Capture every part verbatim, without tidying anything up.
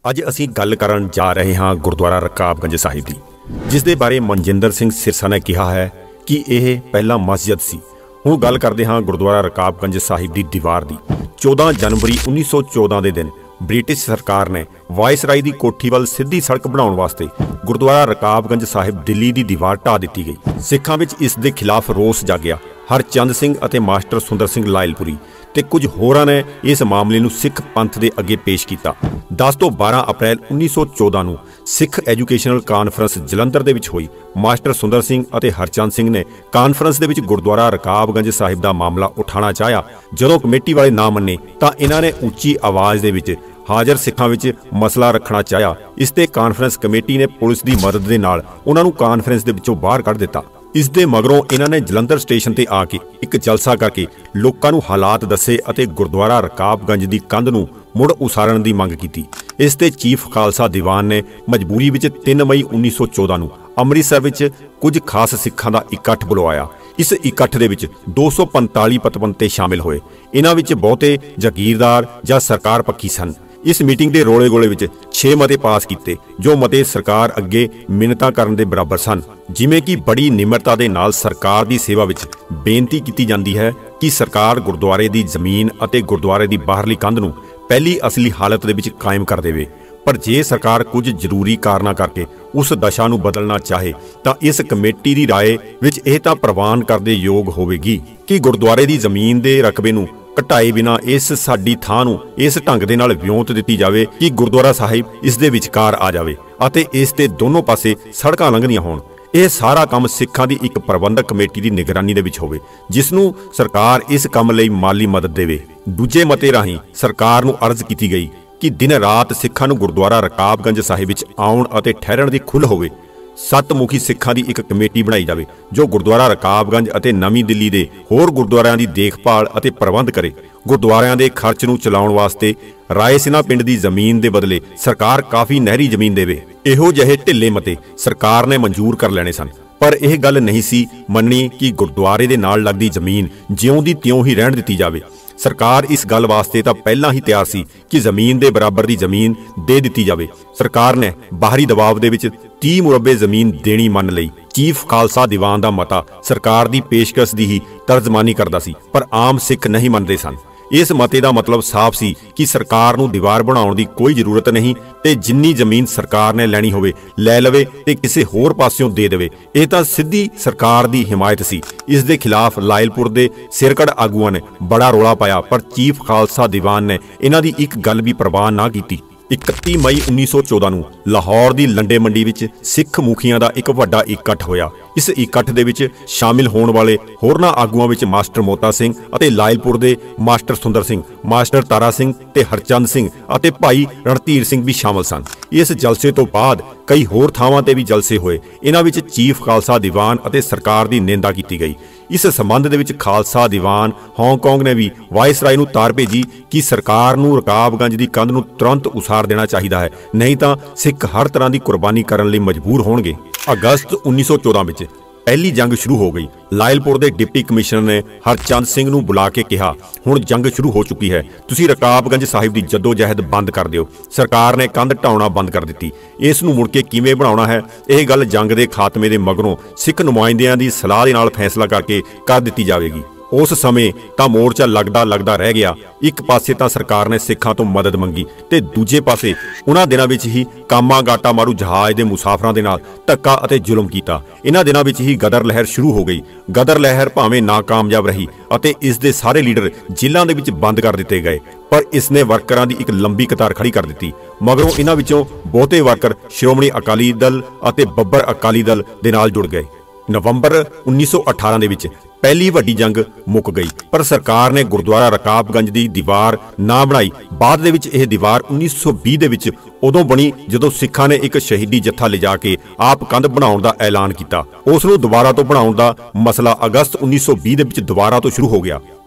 ਅੱਜ ਅਸੀਂ ਗੱਲ ਕਰਨ ਜਾ ਰਹੇ ਹਾਂ ਗੁਰਦੁਆਰਾ ਰਕਾਬਗੰਜ ਸਾਹਿਬ ਦੀ, ਜਿਸ ਦੇ ਬਾਰੇ ਮਨਜਿੰਦਰ ਸਿੰਘ ਸਿਰਸਾ ਨੇ ਕਿਹਾ ਹੈ ਕਿ ਇਹ ਪਹਿਲਾਂ ਮਸਜਿਦ ਸੀ। ਹੁਣ ਗੱਲ ਕਰਦੇ ਹਾਂ ਗੁਰਦੁਆਰਾ ਰਕਾਬਗੰਜ ਸਾਹਿਬ ਦੀ ਦੀਵਾਰ ਦੀ। ਚੌਦਾਂ ਜਨਵਰੀ ਉੱਨੀ ਸੌ ਚੌਦਾਂ ਦੇ ਦਿਨ ਬ੍ਰਿਟਿਸ਼ ਸਰਕਾਰ ਨੇ ਵਾਇਸਰਾਈ ਦੀ ਕੋਠੀ ਵੱਲ ਸਿੱਧੀ ਸੜਕ ਬਣਾਉਣ ਵਾਸਤੇ ਗੁਰਦੁਆਰਾ ਰਕਾਬਗੰਜ ਸਾਹਿਬ ਦਿੱਲੀ ਦੀ ਦੀਵਾਰ ਢਾਹ ਦਿੱਤੀ ਗਈ। ਸਿੱਖਾਂ ਵਿੱਚ ਇਸ ਦੇ ਖਿਲਾਫ ਰੋਸ ਜਾਗਿਆ। ਹਰਚੰਦ ਸਿੰਘ ਅਤੇ ਮਾਸਟਰ ਸੁੰਦਰ ਸਿੰਘ ਲਾਇਲਪੁਰੀ ਤੇ ਕੁਝ ਹੋਰਾਂ ਨੇ ਇਸ ਮਾਮਲੇ ਨੂੰ ਸਿੱਖ ਪੰਥ ਦੇ ਅੱਗੇ ਪੇਸ਼ ਕੀਤਾ। ਦਸ ਤੋਂ ਬਾਰਾਂ ਅਪ੍ਰੈਲ ਉੱਨੀ ਸੌ ਚੌਦਾਂ ਨੂੰ ਸਿੱਖ ਐਜੂਕੇਸ਼ਨਲ ਕਾਨਫਰੰਸ ਜਲੰਧਰ ਦੇ ਵਿੱਚ ਹੋਈ। ਮਾਸਟਰ ਸੁੰਦਰ ਸਿੰਘ ਅਤੇ ਹਰਚੰਦ ਸਿੰਘ ਨੇ ਕਾਨਫਰੰਸ ਦੇ ਵਿੱਚ ਗੁਰਦੁਆਰਾ ਰਕਾਬਗੰਜ ਸਾਹਿਬ ਦਾ ਮਾਮਲਾ ਉਠਾਉਣਾ ਚਾਹਿਆ। ਜਦੋਂ ਕਮੇਟੀ ਵਾਲੇ ਨਾ ਮੰਨੇ ਤਾਂ ਇਹਨਾਂ ਨੇ ਉੱਚੀ ਆਵਾਜ਼ ਦੇ ਵਿੱਚ ਹਾਜ਼ਰ ਸਿੱਖਾਂ ਵਿੱਚ ਮਸਲਾ ਰੱਖਣਾ ਚਾਹਿਆ। ਇਸ ਤੇ ਕਾਨਫਰੰਸ ਕਮੇਟੀ ਨੇ ਪੁਲਿਸ ਦੀ ਮਦਦ ਦੇ ਨਾਲ ਉਹਨਾਂ ਨੂੰ ਕਾਨਫਰੰਸ ਦੇ ਵਿੱਚੋਂ ਬਾਹਰ ਕੱਢ ਦਿੱਤਾ। ਇਸ ਦੇ ਮਗਰੋਂ ਇਹਨਾਂ ਨੇ ਜਲੰਧਰ ਸਟੇਸ਼ਨ ਤੇ ਆ ਕੇ ਇੱਕ ਜਲਸਾ ਕਰਕੇ ਲੋਕਾਂ ਨੂੰ ਹਾਲਾਤ ਦੱਸੇ ਅਤੇ ਗੁਰਦੁਆਰਾ ਰਕਾਬਗੰਜ ਦੀ ਕੰਧ ਨੂੰ ਮੁੜ ਉਸਾਰਨ ਦੀ ਮੰਗ ਕੀਤੀ। ਇਸ ਤੇ ਚੀਫ ਖਾਲਸਾ ਦੀਵਾਨ ਨੇ ਮਜਬੂਰੀ ਵਿੱਚ ਤਿੰਨ ਮਈ ਉੱਨੀ ਸੌ ਚੌਦਾਂ ਨੂੰ ਅੰਮ੍ਰਿਤਸਰ ਵਿੱਚ ਕੁਝ ਖਾਸ ਸਿੱਖਾਂ ਦਾ ਇਕੱਠ ਬੁਲਵਾਇਆ। ਇਸ ਇਕੱਠ ਦੇ ਵਿੱਚ ਦੋ ਸੌ ਪੰਤਾਲੀ ਪਤਵੰਤੇ ਸ਼ਾਮਿਲ ਹੋਏ। ਇਹਨਾਂ ਵਿੱਚ ਬਹੁਤੇ ਜਾਗੀਰਦਾਰ ਜਾਂ ਸਰਕਾਰ ਪੱਖੀ ਸਨ। ਇਸ ਮੀਟਿੰਗ ਦੇ ਰੋਲੇ ਗੋਲੇ ਵਿੱਚ ਛੇ ਮਤੇ ਪਾਸ ਕੀਤੇ, ਜੋ ਮਤੇ ਸਰਕਾਰ ਅੱਗੇ ਮਿੰਨਤਾਂ ਕਰਨ ਦੇ ਬਰਾਬਰ ਸਨ। ਜਿਵੇਂ ਕਿ ਬੜੀ ਨਿਮਰਤਾ ਦੇ ਨਾਲ ਸਰਕਾਰ ਦੀ ਸੇਵਾ ਵਿੱਚ ਬੇਨਤੀ ਕੀਤੀ ਜਾਂਦੀ ਹੈ ਕਿ ਸਰਕਾਰ ਗੁਰਦੁਆਰੇ ਦੀ ਜ਼ਮੀਨ ਅਤੇ ਗੁਰਦੁਆਰੇ ਦੀ ਬਾਹਰਲੀ ਕੰਧ ਨੂੰ ਪਹਿਲੀ ਅਸਲੀ ਹਾਲਤ ਦੇ ਵਿੱਚ ਕਾਇਮ ਕਰ ਦੇਵੇ। ਪਰ ਜੇ ਸਰਕਾਰ ਕੁਝ ਜ਼ਰੂਰੀ ਕਾਰਨਾਂ ਕਰਕੇ ਉਸ ਦਸ਼ਾ ਨੂੰ ਬਦਲਣਾ ਚਾਹੇ ਤਾਂ ਇਸ ਕਮੇਟੀ ਦੀ ਰਾਏ ਵਿੱਚ ਇਹ ਤਾਂ ਪ੍ਰਵਾਨ ਕਰਦੇ ਯੋਗ ਹੋਵੇਗੀ ਕਿ ਗੁਰਦੁਆਰੇ ਦੀ ਜ਼ਮੀਨ ਦੇ ਰਕਬੇ ਨੂੰ ਘਟਾਏ ਬਿਨਾਂ ਇਸ ਸਾਡੀ ਥਾਂ ਨੂੰ ਇਸ ਢੰਗ ਦੇ ਨਾਲ ਵਿਉਂਤ ਦਿੱਤੀ ਜਾਵੇ ਕਿ ਗੁਰਦੁਆਰਾ ਸਾਹਿਬ ਇਸ ਦੇ ਵਿਚਕਾਰ ਆ ਜਾਵੇ ਅਤੇ ਇਸ ਦੇ ਦੋਨੋਂ ਪਾਸੇ ਸੜਕਾਂ ਲੰਘਦੀਆਂ ਹੋਣ। ਇਹ ਸਾਰਾ ਕੰਮ ਸਿੱਖਾਂ ਦੀ ਇੱਕ ਪ੍ਰਬੰਧਕ ਕਮੇਟੀ ਦੀ ਨਿਗਰਾਨੀ ਦੇ ਵਿੱਚ ਹੋਵੇ, ਜਿਸ ਨੂੰ ਸਰਕਾਰ ਇਸ ਕੰਮ ਲਈ ਮਾਲੀ ਮਦਦ ਦੇਵੇ। ਦੂਜੇ ਮਤੇ ਰਾਹੀਂ ਸਰਕਾਰ ਨੂੰ ਅਰਜ਼ ਕੀਤੀ ਗਈ ਕਿ ਦਿਨ ਰਾਤ ਸਿੱਖਾਂ ਨੂੰ ਗੁਰਦੁਆਰਾ ਰਕਾਬਗੰਜ ਸਾਹਿਬ ਵਿੱਚ ਆਉਣ ਅਤੇ ਠਹਿਰਣ ਦੀ ਖੁੱਲ੍ਹ ਹੋਵੇ। ਸੱਤ ਮੁਖੀ ਸਿੱਖਾਂ ਦੀ ਇੱਕ ਕਮੇਟੀ ਬਣਾਈ ਜਾਵੇ ਜੋ ਗੁਰਦੁਆਰਾ ਰਕਾਬਗੰਜ ਅਤੇ ਨਵੀਂ ਦਿੱਲੀ ਦੇ ਹੋਰ ਗੁਰਦੁਆਰਿਆਂ ਦੀ ਦੇਖਭਾਲ ਅਤੇ ਪ੍ਰਬੰਧ ਕਰੇ। ਗੁਰਦੁਆਰਿਆਂ ਦੇ ਖਰਚ ਨੂੰ ਚਲਾਉਣ ਵਾਸਤੇ ਰਾਏਸਿਨਾ ਪਿੰਡ ਦੀ ਜ਼ਮੀਨ ਦੇ ਬਦਲੇ ਸਰਕਾਰ ਕਾਫੀ ਨਹਿਰੀ ਜ਼ਮੀਨ ਦੇਵੇ। ਇਹੋ ਜਿਹੇ ਢਿੱਲੇ ਮਤੇ ਸਰਕਾਰ ਨੇ ਮਨਜ਼ੂਰ ਕਰ ਲੈਣੇ ਸਨ, ਪਰ ਇਹ ਗੱਲ ਨਹੀਂ ਸੀ ਮੰਨਣੀ ਕਿ ਗੁਰਦੁਆਰੇ ਦੇ ਨਾਲ ਲੱਗਦੀ ਜ਼ਮੀਨ ਜਿਉਂ ਦੀ ਤਿਉਂ ਹੀ ਰਹਿਣ ਦਿੱਤੀ ਜਾਵੇ। ਸਰਕਾਰ ਇਸ ਗੱਲ ਵਾਸਤੇ ਤਾਂ ਪਹਿਲਾਂ ਹੀ ਤਿਆਰ ਸੀ ਕਿ ਜ਼ਮੀਨ ਦੇ ਬਰਾਬਰ ਦੀ ਜ਼ਮੀਨ ਦੇ ਦਿੱਤੀ ਜਾਵੇ। ਸਰਕਾਰ ਨੇ ਬਾਹਰੀ ਦਬਾਅ ਦੇ ਵਿੱਚ ਤੀਹ ਮੁਰੱਬੇ ਜ਼ਮੀਨ ਦੇਣੀ ਮੰਨ ਲਈ। ਚੀਫ ਖਾਲਸਾ ਦੀਵਾਨ ਦਾ ਮਤਾ ਸਰਕਾਰ ਦੀ ਪੇਸ਼ਕਸ਼ ਦੀ ਹੀ ਤਰਜਮਾਨੀ ਕਰਦਾ ਸੀ, ਪਰ ਆਮ ਸਿੱਖ ਨਹੀਂ ਮੰਨਦੇ ਸਨ। ਇਸ ਮਤੇ ਦਾ ਮਤਲਬ ਸਾਫ਼ ਸੀ ਕਿ ਸਰਕਾਰ ਨੂੰ ਦੀਵਾਰ ਬਣਾਉਣ ਦੀ ਕੋਈ ਜ਼ਰੂਰਤ ਨਹੀਂ ਤੇ ਜਿੰਨੀ ਜ਼ਮੀਨ ਸਰਕਾਰ ਨੇ ਲੈਣੀ ਹੋਵੇ ਲੈ ਲਵੇ ਤੇ ਕਿਸੇ ਹੋਰ ਪਾਸਿਓਂ ਦੇ ਦੇਵੇ। ਇਹ ਤਾਂ ਸਿੱਧੀ ਸਰਕਾਰ ਦੀ ਹਿਮਾਇਤ ਸੀ। ਇਸ ਦੇ ਖਿਲਾਫ ਲਾਇਲਪੁਰ ਦੇ ਸਿਰਕੜ ਆਗੂਆਂ ਨੇ ਬੜਾ ਰੌਲਾ ਪਾਇਆ, ਪਰ ਚੀਫ ਖਾਲਸਾ ਦੀਵਾਨ ਨੇ ਇਹਨਾਂ ਦੀ ਇੱਕ ਗੱਲ ਵੀ ਪ੍ਰਵਾਹ ਨਾ ਕੀਤੀ। ਇਕੱਤੀ ਮਈ ਉੱਨੀ ਸੌ ਚੌਦਾਂ ਨੂੰ ਲਾਹੌਰ ਦੀ ਲੰਡੇ ਮੰਡੀ ਵਿੱਚ ਸਿੱਖ ਮੁਖੀਆਂ ਦਾ ਇੱਕ ਵੱਡਾ ਇਕੱਠ ਹੋਇਆ। ਇਸ ਇਕੱਠ ਦੇ ਵਿੱਚ ਸ਼ਾਮਿਲ ਹੋਣ ਵਾਲੇ ਹੋਰਨਾਂ ਆਗੂਆਂ ਵਿੱਚ ਮਾਸਟਰ ਮੋਤਾ ਸਿੰਘ ਅਤੇ ਲਾਇਲਪੁਰ ਦੇ ਮਾਸਟਰ ਸੁੰਦਰ ਸਿੰਘ, ਮਾਸਟਰ ਤਾਰਾ ਸਿੰਘ ਤੇ ਹਰਚੰਦ ਸਿੰਘ ਅਤੇ ਭਾਈ ਰਣਧੀਰ ਸਿੰਘ ਵੀ ਸ਼ਾਮਲ ਸਨ। ਇਸ ਜਲਸੇ ਤੋਂ ਬਾਅਦ ਕਈ ਹੋਰ ਥਾਵਾਂ ਤੇ ਵੀ ਜਲਸੇ ਹੋਏ। ਇਹਨਾਂ ਵਿੱਚ ਚੀਫ ਖਾਲਸਾ ਦੀਵਾਨ ਅਤੇ ਸਰਕਾਰ ਦੀ ਨਿੰਦਾ ਕੀਤੀ ਗਈ। ਇਸ ਸੰਬੰਧ ਦੇ ਵਿੱਚ ਖਾਲਸਾ ਦੀਵਾਨ ਹਾਂਗਕਾਂਗ ਨੇ ਵੀ ਵਾਇਸਰਾਏ ਨੂੰ ਤਾਰ ਭੇਜੀ ਕਿ ਸਰਕਾਰ ਨੂੰ ਰਕਾਬਗੰਜ ਦੀ ਕੰਧ ਨੂੰ ਤੁਰੰਤ ਉਸਾਰ ਦੇਣਾ ਚਾਹੀਦਾ ਹੈ, ਨਹੀਂ ਤਾਂ ਸਿੱਖ ਹਰ ਤਰ੍ਹਾਂ ਦੀ ਕੁਰਬਾਨੀ ਕਰਨ ਲਈ ਮਜਬੂਰ ਹੋਣਗੇ। ਅਗਸਤ ਉੱਨੀ ਸੌ ਚੌਦਾਂ ਵਿੱਚ ਪਹਿਲੀ ਜੰਗ ਸ਼ੁਰੂ ਹੋ ਗਈ। ਲਾਇਲਪੁਰ ਦੇ ਡਿਪਟੀ ਕਮਿਸ਼ਨਰ ਨੇ ਹਰਚੰਦ ਸਿੰਘ ਨੂੰ ਬੁਲਾ ਕੇ ਕਿਹਾ, ਹੁਣ ਜੰਗ ਸ਼ੁਰੂ ਹੋ ਚੁੱਕੀ ਹੈ, ਤੁਸੀਂ ਰਕਾਬਗੰਜ ਸਾਹਿਬ ਦੀ ਜੱਦੋ-ਜਹਿਦ ਬੰਦ ਕਰ ਦਿਓ। ਸਰਕਾਰ ਨੇ ਕੰਧ ਢਾਉਣਾ ਬੰਦ ਕਰ ਦਿੱਤੀ। ਇਸ ਨੂੰ ਮੁੜ ਕੇ ਕਿਵੇਂ ਬਣਾਉਣਾ ਹੈ, ਇਹ ਗੱਲ ਜੰਗ ਦੇ ਖਾਤਮੇ ਦੇ ਮਗਰੋਂ ਸਿੱਖ ਨੁਮਾਇੰਦਿਆਂ ਦੀ ਸਲਾਹ ਦੇ ਨਾਲ ਫੈਸਲਾ ਕਰਕੇ ਕਰ ਦਿੱਤੀ ਜਾਵੇਗੀ। ਉਸ ਸਮੇਂ ਤਾਂ ਮੋਰਚਾ ਲੱਗਦਾ ਲੱਗਦਾ ਰਹਿ ਗਿਆ। ਇੱਕ ਪਾਸੇ ਤਾਂ ਸਰਕਾਰ ਨੇ ਸਿੱਖਾਂ ਤੋਂ ਮਦਦ ਮੰਗੀ ਤੇ ਦੂਜੇ ਪਾਸੇ ਉਹਨਾਂ ਦਿਨਾਂ ਵਿੱਚ ਹੀ ਕਾਮਾਗਾਟਾ ਮਾਰੂ ਜਹਾਜ਼ ਦੇ ਮੁਸਾਫਰਾਂ ਦੇ ਨਾਲ ਧੱਕਾ ਅਤੇ ਜ਼ੁਲਮ ਕੀਤਾ। ਇਹਨਾਂ ਦਿਨਾਂ ਵਿੱਚ ਹੀ ਗਦਰ ਲਹਿਰ ਸ਼ੁਰੂ ਹੋ ਗਈ। ਗਦਰ ਲਹਿਰ ਭਾਵੇਂ ਨਾਕਾਮਯਾਬ ਰਹੀ ਅਤੇ ਇਸ ਦੇ ਸਾਰੇ ਲੀਡਰ ਜੇਲ੍ਹਾਂ ਦੇ ਵਿੱਚ ਬੰਦ ਕਰ ਦਿੱਤੇ ਗਏ, ਪਰ ਇਸ ਨੇ ਵਰਕਰਾਂ ਦੀ ਇੱਕ ਲੰਬੀ ਕਤਾਰ ਖੜੀ ਕਰ ਦਿੱਤੀ। ਮਗਰੋਂ ਇਹਨਾਂ ਵਿੱਚੋਂ ਬਹੁਤੇ ਵਰਕਰ ਸ਼੍ਰੋਮਣੀ ਅਕਾਲੀ ਦਲ ਅਤੇ ਬੱਬਰ ਅਕਾਲੀ ਦਲ ਦੇ ਨਾਲ ਜੁੜ ਗਏ। ਨਵੰਬਰ ਉੱਨੀ ਸੌ ਅਠਾਰਾਂ ਦੇ ਵਿੱਚ ਪਹਿਲੀ ਵੱਡੀ ਜੰਗ ਮੁੱਕ ਗਈ, ਪਰ ਸਰਕਾਰ ਨੇ ਗੁਰਦੁਆਰਾ ਰਕਾਬਗੰਜ ਦੀ ਦੀਵਾਰ ਨਾ ਬਣਾਈ। ਬਾਅਦ ਦੇ ਵਿੱਚ ਇਹ ਦੀਵਾਰ ਉੱਨੀ ਸੌ ਵੀਹ ਦੇ ਵਿੱਚ ਉਦੋਂ ਬਣੀ ਜਦੋਂ ਸਿੱਖਾਂ ਨੇ ਇੱਕ ਸ਼ਹੀਦੀ ਜੱਥਾ ਲਿਜਾ ਕੇ ਆਪ ਕੰਧ ਬਣਾਉਣ ਦਾ ਐਲਾਨ ਕੀਤਾ। ਉਸ ਨੂੰ ਦੁਬਾਰਾ ਤੋਂ ਬਣਾਉਣ ਦਾ ਮਸਲਾ ਅਗਸਤ ਉੱਨੀ ਸੌ ਵੀਹ ਦੇ ਵਿੱਚ ਦੁਬਾਰਾ ਤੋਂ ਸ਼ੁਰੂ ਹੋ ਗਿਆ।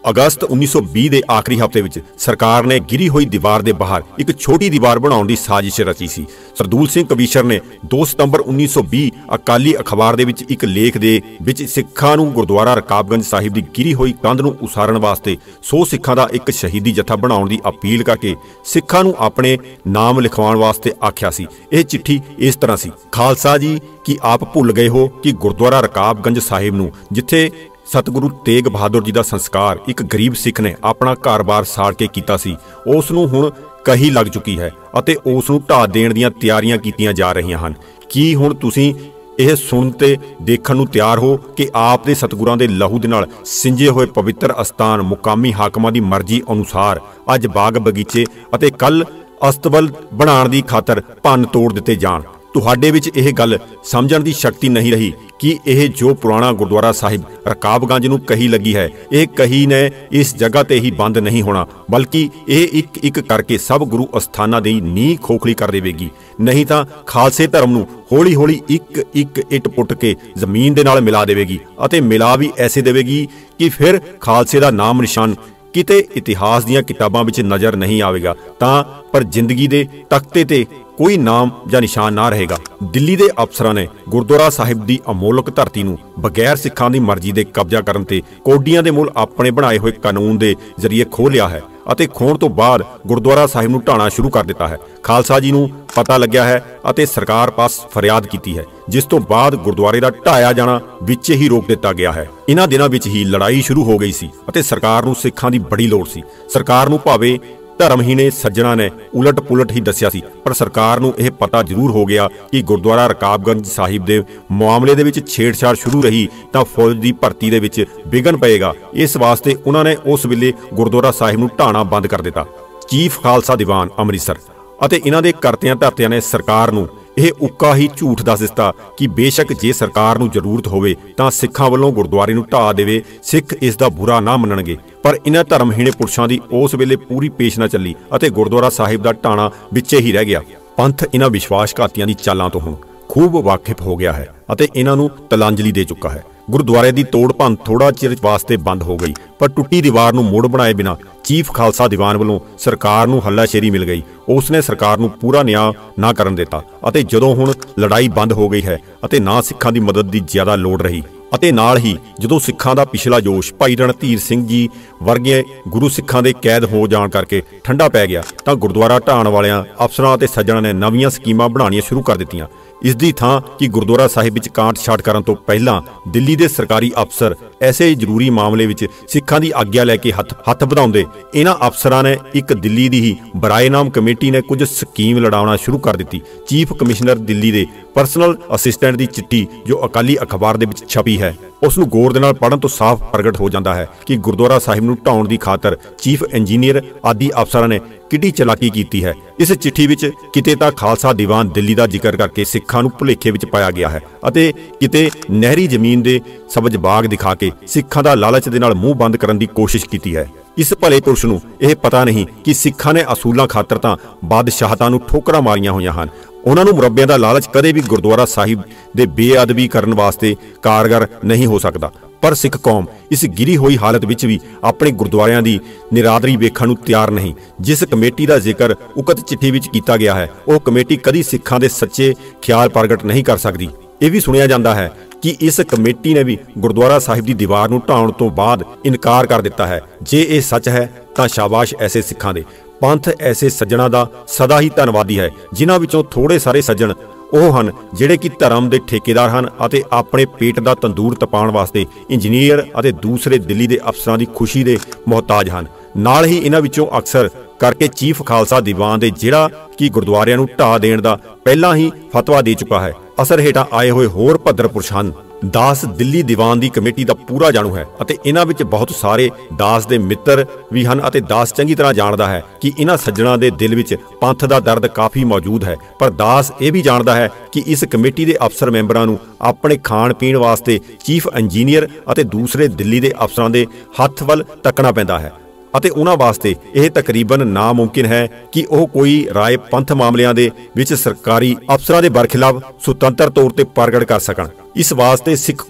ਅਗਸਤ ਉੱਨੀ ਸੌ ਵੀਹ ਦੇ ਆਖਰੀ ਹਫ਼ਤੇ ਵਿੱਚ ਸਰਕਾਰ ਨੇ ਗਿਰੀ ਹੋਈ ਦੀਵਾਰ ਦੇ ਬਾਹਰ ਇੱਕ ਛੋਟੀ ਦੀਵਾਰ ਬਣਾਉਣ ਦੀ ਸਾਜ਼ਿਸ਼ ਰਚੀ ਸੀ। ਸਰਦੂਲ ਸਿੰਘ ਕਵੀਸ਼ਰ ਨੇ ਦੋ ਸਤੰਬਰ ਉੱਨੀ ਸੌ ਵੀਹ ਅਕਾਲੀ ਅਖਬਾਰ ਦੇ ਵਿੱਚ ਇੱਕ ਲੇਖ ਦੇ ਵਿੱਚ ਸਿੱਖਾਂ ਨੂੰ ਗੁਰਦੁਆਰਾ ਰਕਾਬਗੰਜ ਸਾਹਿਬ ਦੀ ਗਿਰੀ ਹੋਈ ਕੰਧ ਨੂੰ ਉਸਾਰਨ ਵਾਸਤੇ ਸੌ ਸਿੱਖਾਂ ਦਾ ਇੱਕ ਸ਼ਹੀਦੀ ਜੱਥਾ ਬਣਾਉਣ ਦੀ ਅਪੀਲ ਕਰਕੇ ਸਿੱਖਾਂ ਨੂੰ ਆਪਣੇ ਨਾਮ ਲਿਖਵਾਉਣ ਵਾਸਤੇ ਆਖਿਆ ਸੀ। ਇਹ ਚਿੱਠੀ ਇਸ ਤਰ੍ਹਾਂ ਸੀ। ਖਾਲਸਾ ਜੀ, ਕੀ ਆਪ ਭੁੱਲ ਗਏ ਹੋ ਕਿ ਗੁਰਦੁਆਰਾ ਰਕਾਬਗੰਜ ਸਾਹਿਬ ਨੂੰ, ਜਿੱਥੇ ਸਤਿਗੁਰੂ ਤੇਗ ਬਹਾਦਰ ਜੀ ਦਾ ਸੰਸਕਾਰ ਇੱਕ ਗਰੀਬ ਸਿੱਖ ਨੇ ਆਪਣਾ ਘਰ-ਬਾਰ ਸਾੜ ਕੇ ਕੀਤਾ ਸੀ, ਉਸ ਨੂੰ ਹੁਣ ਕਹੀ ਲੱਗ ਚੁੱਕੀ ਹੈ ਅਤੇ ਉਸ ਨੂੰ ਢਾਹ ਦੇਣ ਦੀਆਂ ਤਿਆਰੀਆਂ ਕੀਤੀਆਂ ਜਾ ਰਹੀਆਂ ਹਨ। ਕੀ ਹੁਣ ਤੁਸੀਂ ਇਹ ਸੁਣ ਤੇ ਦੇਖਣ ਨੂੰ ਤਿਆਰ ਹੋ ਕਿ ਆਪ ਦੇ ਸਤਿਗੁਰਾਂ ਦੇ ਲਹੂ ਦੇ ਨਾਲ ਸਿੰਜੇ ਹੋਏ ਪਵਿੱਤਰ ਅਸਥਾਨ ਮੁਕਾਮੀ ਹਾਕਮਾਂ ਦੀ ਮਰਜ਼ੀ ਅਨੁਸਾਰ ਅੱਜ ਬਾਗ ਬਗੀਚੇ ਅਤੇ ਕੱਲ ਅਸਤਬਲ ਬਣਾਉਣ ਦੀ ਖਾਤਰ ਭੰਨ ਤੋੜ ਦਿੱਤੇ ਜਾਣ? ਤੁਹਾਡੇ ਵਿੱਚ ਇਹ ਗੱਲ ਸਮਝਣ ਦੀ ਸ਼ਕਤੀ ਨਹੀਂ ਰਹੀ ਕਿ ਇਹ ਜੋ ਪੁਰਾਣਾ ਗੁਰਦੁਆਰਾ ਸਾਹਿਬ ਰਕਾਬਗੰਜ ਨੂੰ ਕਹੀ ਲੱਗੀ ਹੈ, ਇਹ ਕਹੀ ਨੇ ਇਸ ਜਗ੍ਹਾ ਤੇ ਹੀ ਬੰਦ ਨਹੀਂ ਹੋਣਾ, ਬਲਕਿ ਇਹ ਇੱਕ ਇੱਕ ਕਰਕੇ ਸਭ ਗੁਰੂ ਅਸਥਾਨਾਂ ਦੀ ਨੀਂਹ ਖੋਖਲੀ ਕਰ ਦੇਵੇਗੀ। ਨਹੀਂ ਤਾਂ ਖਾਲਸੇ ਧਰਮ ਨੂੰ ਹੌਲੀ ਹੌਲੀ ਇੱਕ ਇੱਕ ਇੱਟ ਪੁੱਟ ਕੇ ਜ਼ਮੀਨ ਦੇ ਨਾਲ ਮਿਲਾ ਦੇਵੇਗੀ ਅਤੇ ਮਿਲਾ ਵੀ ਐਸੇ ਦੇਵੇਗੀ ਕਿ ਫਿਰ ਖਾਲਸੇ ਦਾ ਨਾਮ ਨਿਸ਼ਾਨ ਕਿਤੇ ਇਤਿਹਾਸ ਦੀਆਂ ਕਿਤਾਬਾਂ ਵਿੱਚ ਨਜ਼ਰ ਨਹੀਂ ਆਵੇਗਾ, ਤਾਂ ਪਰ ਜ਼ਿੰਦਗੀ ਦੇ ਤਖਤੇ ਤੇ ਕੋਈ ਨਾਮ ਜਾਂ ਨਿਸ਼ਾਨ ਨਾ ਰਹੇਗਾ। ਦਿੱਲੀ ਦੇ ਅਫਸਰਾਂ ਨੇ ਗੁਰਦੁਆਰਾ ਸਾਹਿਬ ਦੀ ਅਮੋਲਕ ਧਰਤੀ ਨੂੰ ਬਗੈਰ ਸਿੱਖਾਂ ਦੀ ਮਰਜ਼ੀ ਦੇ ਕਬਜ਼ਾ ਕਰਨ ਤੇ ਕੋਡੀਆਂ ਦੇ ਮੁੱਲ ਆਪਣੇ ਬਣਾਏ ਹੋਏ ਕਾਨੂੰਨ ਦੇ ਜ਼ਰੀਏ ਖੋਹ ਲਿਆ ਹੈ ਅਤੇ ਖੋਣ ਤੋਂ ਬਾਅਦ ਗੁਰਦੁਆਰਾ ਸਾਹਿਬ ਨੂੰ ਢਾਣਾ ਸ਼ੁਰੂ ਕਰ ਦਿੱਤਾ ਹੈ। ਖਾਲਸਾ ਜੀ ਨੂੰ ਪਤਾ ਲੱਗਿਆ ਹੈ ਅਤੇ ਸਰਕਾਰ ਪਾਸ ਫਰਿਆਦ ਕੀਤੀ ਹੈ, ਜਿਸ ਤੋਂ ਬਾਅਦ ਗੁਰਦੁਆਰੇ ਦਾ ਢਾਇਆ ਜਾਣਾ ਵਿੱਚ ਹੀ ਰੋਕ ਦਿੱਤਾ ਗਿਆ ਹੈ। ਇਹਨਾਂ ਦਿਨਾਂ ਵਿੱਚ ਹੀ ਲੜਾਈ ਸ਼ੁਰੂ ਹੋ ਗਈ ਸੀ ਅਤੇ ਸਰਕਾਰ ਨੂੰ ਸਿੱਖਾਂ ਦੀ ਬੜੀ ਲੋੜ ਸੀ। ਸਰਕਾਰ ਨੂੰ ਭਾਵੇਂ ਧਰਮਹੀਣੇ ਸੱਜਣਾ ਨੇ ਉਲਟ ਪੁਲਟ ਹੀ ਦੱਸਿਆ ਸੀ, ਪਰ ਸਰਕਾਰ ਨੂੰ ਇਹ ਪਤਾ ਜ਼ਰੂਰ ਹੋ ਗਿਆ ਕਿ ਗੁਰਦੁਆਰਾ ਰਕਾਬਗੰਜ ਸਾਹਿਬ ਦੇ ਮਾਮਲੇ ਦੇ ਵਿੱਚ ਛੇੜਛਾੜ ਸ਼ੁਰੂ ਰਹੀ ਤਾਂ ਫੌਜ ਦੀ ਭਰਤੀ ਦੇ ਵਿੱਚ ਵਿਘਨ ਪਏਗਾ। ਇਸ ਵਾਸਤੇ ਉਹਨਾਂ ਨੇ ਉਸ ਵੇਲੇ ਗੁਰਦੁਆਰਾ ਸਾਹਿਬ ਨੂੰ ਢਾਣਾ ਬੰਦ ਕਰ ਦਿੱਤਾ। ਚੀਫ ਖਾਲਸਾ ਦੀਵਾਨ ਅੰਮ੍ਰਿਤਸਰ ਅਤੇ ਇਹਨਾਂ ਦੇ ਕਰਤਿਆਂ ਧਰਤਿਆਂ ਨੇ ਸਰਕਾਰ ਨੂੰ ਇਹ ਉੱਕਾ ਹੀ ਝੂਠ ਦੱਸ ਦਿੱਤਾ ਕਿ ਬੇਸ਼ੱਕ ਜੇ ਸਰਕਾਰ ਨੂੰ ਜ਼ਰੂਰਤ ਹੋਵੇ ਤਾਂ ਸਿੱਖਾਂ ਵੱਲੋਂ ਗੁਰਦੁਆਰੇ ਨੂੰ ਢਾਹ ਦੇਵੇ, ਸਿੱਖ ਇਸ ਦਾ ਬੁਰਾ ਨਾ ਮੰਨਣਗੇ। ਪਰ ਇਹਨਾਂ ਧਰਮਹੀਣੇ ਪੁਰਸ਼ਾਂ ਦੀ ਉਸ ਵੇਲੇ ਪੂਰੀ ਪੇਸ਼ ਨਾ ਚੱਲੀ ਅਤੇ ਗੁਰਦੁਆਰਾ ਸਾਹਿਬ ਦਾ ਢਾਣਾ ਵਿੱਚੇ ਹੀ ਰਹਿ ਗਿਆ। ਪੰਥ ਇਹਨਾਂ ਵਿਸ਼ਵਾਸਘਾਤੀਆਂ ਦੀ ਚਾਲਾਂ ਤੋਂ ਹੁਣ ਖੂਬ ਵਾਕਿਫ ਹੋ ਗਿਆ ਹੈ ਅਤੇ ਇਹਨਾਂ ਨੂੰ ਤਲਾਂਜਲੀ ਦੇ ਚੁੱਕਾ ਹੈ। ਗੁਰਦੁਆਰੇ ਦੀ ਤੋੜ ਭੰਨ ਥੋੜਾ ਚਿਰ ਵਾਸਤੇ ਬੰਦ ਹੋ ਗਈ, ਪਰ ਟੁੱਟੀ ਦੀਵਾਰ ਨੂੰ ਮੋੜ ਬਣਾਏ ਬਿਨਾਂ ਚੀਫ ਖਾਲਸਾ ਦੀਵਾਨ ਵੱਲੋਂ ਸਰਕਾਰ ਨੂੰ ਹੱਲਾਸ਼ੇਰੀ ਮਿਲ ਗਈ। ਉਸ ਨੇ ਸਰਕਾਰ ਨੂੰ ਪੂਰਾ ਨਿਆਂ ਨਾ ਕਰਨ ਦਿੱਤਾ ਅਤੇ ਜਦੋਂ ਹੁਣ ਲੜਾਈ ਬੰਦ ਹੋ ਗਈ ਹੈ ਅਤੇ ਨਾ ਸਿੱਖਾਂ ਦੀ ਮਦਦ ਦੀ ਜ਼ਿਆਦਾ ਲੋੜ ਰਹੀ ਅਤੇ ਨਾਲ ਹੀ ਜਦੋਂ ਸਿੱਖਾਂ ਦਾ ਪਿਛਲਾ ਜੋਸ਼ ਭਾਈ ਰਣਧੀਰ ਸਿੰਘ ਜੀ ਵਰਗੇ ਗੁਰੂ ਸਿੱਖਾਂ ਦੇ ਕੈਦ ਹੋ ਜਾਣ ਕਰਕੇ ਠੰਡਾ ਪੈ ਗਿਆ, ਤਾਂ ਗੁਰਦੁਆਰਾ ਢਾਣ ਵਾਲਿਆਂ ਅਫਸਰਾਂ ਅਤੇ ਸੱਜਣਾਂ ਨੇ ਨਵੀਆਂ ਸਕੀਮਾਂ ਬਣਾਉਣੀਆਂ ਸ਼ੁਰੂ ਕਰ ਦਿੱਤੀਆਂ। ਇਸ ਦੀ ਥਾਂ ਕਿ ਗੁਰਦੁਆਰਾ ਸਾਹਿਬ ਵਿੱਚ ਕਾਂਟ ਛਾਟ ਕਰਨ ਤੋਂ ਪਹਿਲਾਂ ਦਿੱਲੀ ਦੇ ਸਰਕਾਰੀ ਅਫਸਰ ਐਸੇ ਜ਼ਰੂਰੀ ਮਾਮਲੇ ਵਿੱਚ ਸਿੱਖਾਂ ਦੀ ਆਗਿਆ ਲੈ ਕੇ ਹੱਥ ਹੱਥ ਵਧਾਉਂਦੇ, ਇਹਨਾਂ ਅਫਸਰਾਂ ਨੇ ਇੱਕ ਦਿੱਲੀ ਦੀ ਹੀ ਬਰਾਏਨਾਮ ਕਮੇਟੀ ਨੇ ਕੁਝ ਸਕੀਮ ਲੜਾਉਣਾ ਸ਼ੁਰੂ ਕਰ ਦਿੱਤੀ। ਚੀਫ ਕਮਿਸ਼ਨਰ ਦਿੱਲੀ ਦੇ ਪਰਸਨਲ ਅਸਿਸਟੈਂਟ ਦੀ ਚਿੱਠੀ ਜੋ ਅਕਾਲੀ ਅਖਬਾਰ ਦੇ ਵਿੱਚ ਛਪੀ ਹੈ, ਉਸ ਨੂੰ ਗੌਰ ਦੇ ਨਾਲ ਪੜ੍ਹਨ ਤੋਂ ਸਾਫ਼ ਪ੍ਰਗਟ ਹੋ ਜਾਂਦਾ ਹੈ ਕਿ ਗੁਰਦੁਆਰਾ ਸਾਹਿਬ ਨੂੰ ਢਾਉਣ ਦੀ ਖਾਤਰ ਚੀਫ ਇੰਜੀਨੀਅਰ ਆਦਿ ਅਫਸਰਾਂ ਨੇ ਕਿੱਡੀ ਚਲਾਕੀ ਕੀਤੀ ਹੈ। ਇਸ ਚਿੱਠੀ ਵਿੱਚ ਕਿਤੇ ਤਾਂ ਖਾਲਸਾ ਦੀਵਾਨ ਦਿੱਲੀ ਦਾ ਜ਼ਿਕਰ ਕਰਕੇ ਸਿੱਖਾਂ ਨੂੰ ਭੁਲੇਖੇ ਵਿੱਚ ਪਾਇਆ ਗਿਆ ਹੈ ਅਤੇ ਕਿਤੇ ਨਹਿਰੀ ਜ਼ਮੀਨ ਦੇ ਸਬਜ਼ ਬਾਗ ਦਿਖਾ ਕੇ ਸਿੱਖਾਂ ਦਾ ਲਾਲਚ ਦੇ ਨਾਲ ਮੂੰਹ ਬੰਦ ਕਰਨ ਦੀ ਕੋਸ਼ਿਸ਼ ਕੀਤੀ ਹੈ। ਇਸ ਭਲੇ ਪੁਰਸ਼ ਨੂੰ ਇਹ ਪਤਾ ਨਹੀਂ ਕਿ ਸਿੱਖਾਂ ਨੇ ਅਸੂਲਾਂ ਖਾਤਰ ਤਾਂ ਬਾਦਸ਼ਾਹਤਾਂ ਨੂੰ ਠੋਕਰਾਂ ਮਾਰੀਆਂ ਹੋਈਆਂ ਹਨ। ਉਹਨਾਂ ਨੂੰ ਮੁਰੱਬਿਆਂ ਦਾ ਲਾਲਚ ਕਦੇ ਵੀ ਗੁਰਦੁਆਰਾ ਸਾਹਿਬ ਦੇ ਬੇਅਦਬੀ ਕਰਨ ਵਾਸਤੇ ਕਾਰਗਰ ਨਹੀਂ ਹੋ ਸਕਦਾ। ਪਰ ਸਿੱਖ ਕੌਮ ਇਸ ਗਿਰੀ ਹੋਈ ਹਾਲਤ ਵਿੱਚ ਵੀ ਆਪਣੇ ਗੁਰਦੁਆਰਿਆਂ ਦੀ ਨਿਰਾਦਰੀ ਵੇਖਣ ਨੂੰ ਤਿਆਰ ਨਹੀਂ। ਜਿਸ ਕਮੇਟੀ ਦਾ ਜ਼ਿਕਰ ਉਕਤ ਚਿੱਠੀ ਵਿੱਚ ਕੀਤਾ ਗਿਆ ਹੈ, ਉਹ ਕਮੇਟੀ ਕਦੀ ਸਿੱਖਾਂ ਦੇ ਸੱਚੇ ਖਿਆਲ ਪ੍ਰਗਟ ਨਹੀਂ ਕਰ ਸਕਦੀ। ਇਹ ਵੀ ਸੁਣਿਆ ਜਾਂਦਾ ਹੈ ਕਿ ਇਸ ਕਮੇਟੀ ਨੇ ਵੀ ਗੁਰਦੁਆਰਾ ਸਾਹਿਬ ਦੀ ਦੀਵਾਰ ਨੂੰ ਢਾਉਣ ਤੋਂ ਬਾਅਦ ਇਨਕਾਰ ਕਰ ਦਿੱਤਾ ਹੈ। ਜੇ ਇਹ ਸੱਚ ਹੈ ਤਾਂ ਸ਼ਾਬਾਸ਼ ਐਸੇ ਸਿੱਖਾਂ ਦੇ। ਪੰਥ ਐਸੇ ਸੱਜਣਾ ਦਾ ਸਦਾ ਹੀ ਧੰਨਵਾਦੀ ਹੈ, ਜਿਨ੍ਹਾਂ ਵਿੱਚੋਂ ਥੋੜੇ ਸਾਰੇ ਸੱਜਣ ਉਹ ਹਨ ਜਿਹੜੇ ਕਿ ਧਰਮ ਦੇ ਠੇਕੇਦਾਰ ਹਨ ਅਤੇ ਆਪਣੇ ਪੇਟ ਦਾ ਤੰਦੂਰ ਤਪਾਉਣ ਵਾਸਤੇ ਇੰਜੀਨੀਅਰ ਅਤੇ ਦੂਸਰੇ ਦਿੱਲੀ ਦੇ ਅਫਸਰਾਂ ਦੀ ਖੁਸ਼ੀ ਦੇ ਮੁਹਤਾਜ ਹਨ। ਨਾਲ ਹੀ ਇਹਨਾਂ ਵਿੱਚੋਂ ਅਕਸਰ ਕਰਕੇ ਚੀਫ ਖਾਲਸਾ ਦੀਵਾਨ ਦੇ ਜਿਹੜਾ ਕਿ ਗੁਰਦੁਆਰਿਆਂ ਨੂੰ ਢਾਹ ਦੇਣ ਦਾ ਪਹਿਲਾਂ ਹੀ ਫਤਵਾ ਦੇ ਚੁੱਕਾ ਹੈ। ਅਸਰ ਹੇਠਾਂ ਆਏ ਹੋਏ ਹੋਰ ਭੱਦਰ ਪੁਰਸ਼ ਹਨ। ਦਾਸ ਦਿੱਲੀ ਦੀਵਾਨ ਦੀ ਕਮੇਟੀ ਦਾ ਪੂਰਾ ਜਾਣੂ ਹੈ ਅਤੇ ਇਹਨਾਂ ਵਿੱਚ ਬਹੁਤ ਸਾਰੇ ਦਾਸ ਦੇ ਮਿੱਤਰ ਵੀ ਹਨ ਅਤੇ ਦਾਸ ਚੰਗੀ ਤਰ੍ਹਾਂ ਜਾਣਦਾ ਹੈ ਕਿ ਇਹਨਾਂ ਸੱਜਣਾਂ ਦੇ ਦਿਲ ਵਿੱਚ ਪੰਥ ਦਾ ਦਰਦ ਕਾਫੀ ਮੌਜੂਦ ਹੈ। ਪਰ ਦਾਸ ਇਹ ਵੀ ਜਾਣਦਾ ਹੈ ਕਿ ਇਸ ਕਮੇਟੀ ਦੇ ਅਫਸਰ ਮੈਂਬਰਾਂ ਨੂੰ ਆਪਣੇ ਖਾਣ ਪੀਣ ਵਾਸਤੇ ਚੀਫ ਇੰਜੀਨੀਅਰ ਅਤੇ ਦੂਸਰੇ ਦਿੱਲੀ ਦੇ ਅਫਸਰਾਂ ਦੇ ਹੱਥ ਵੱਲ ਤੱਕਣਾ ਪੈਂਦਾ ਹੈ ਅਤੇ ਉਹਨਾਂ ਵਾਸਤੇ ਇਹ ਤਕਰੀਬਨ ਨਾਮੁਮਕਿਨ ਹੈ ਕਿ ਉਹ ਕੋਈ ਰਾਏ ਪੰਥ ਮਾਮਲਿਆਂ ਦੇ ਵਿੱਚ ਸਰਕਾਰੀ ਅਫਸਰਾਂ ਦੇ ਬਰਖਿਲਾਫ ਸੁਤੰਤਰ ਤੌਰ ਤੇ ਪ੍ਰਗਟ ਕਰ ਸਕਣ। ਇਸ ਵਾਸਤੇ ਸਿੱਖ ਕੌਮ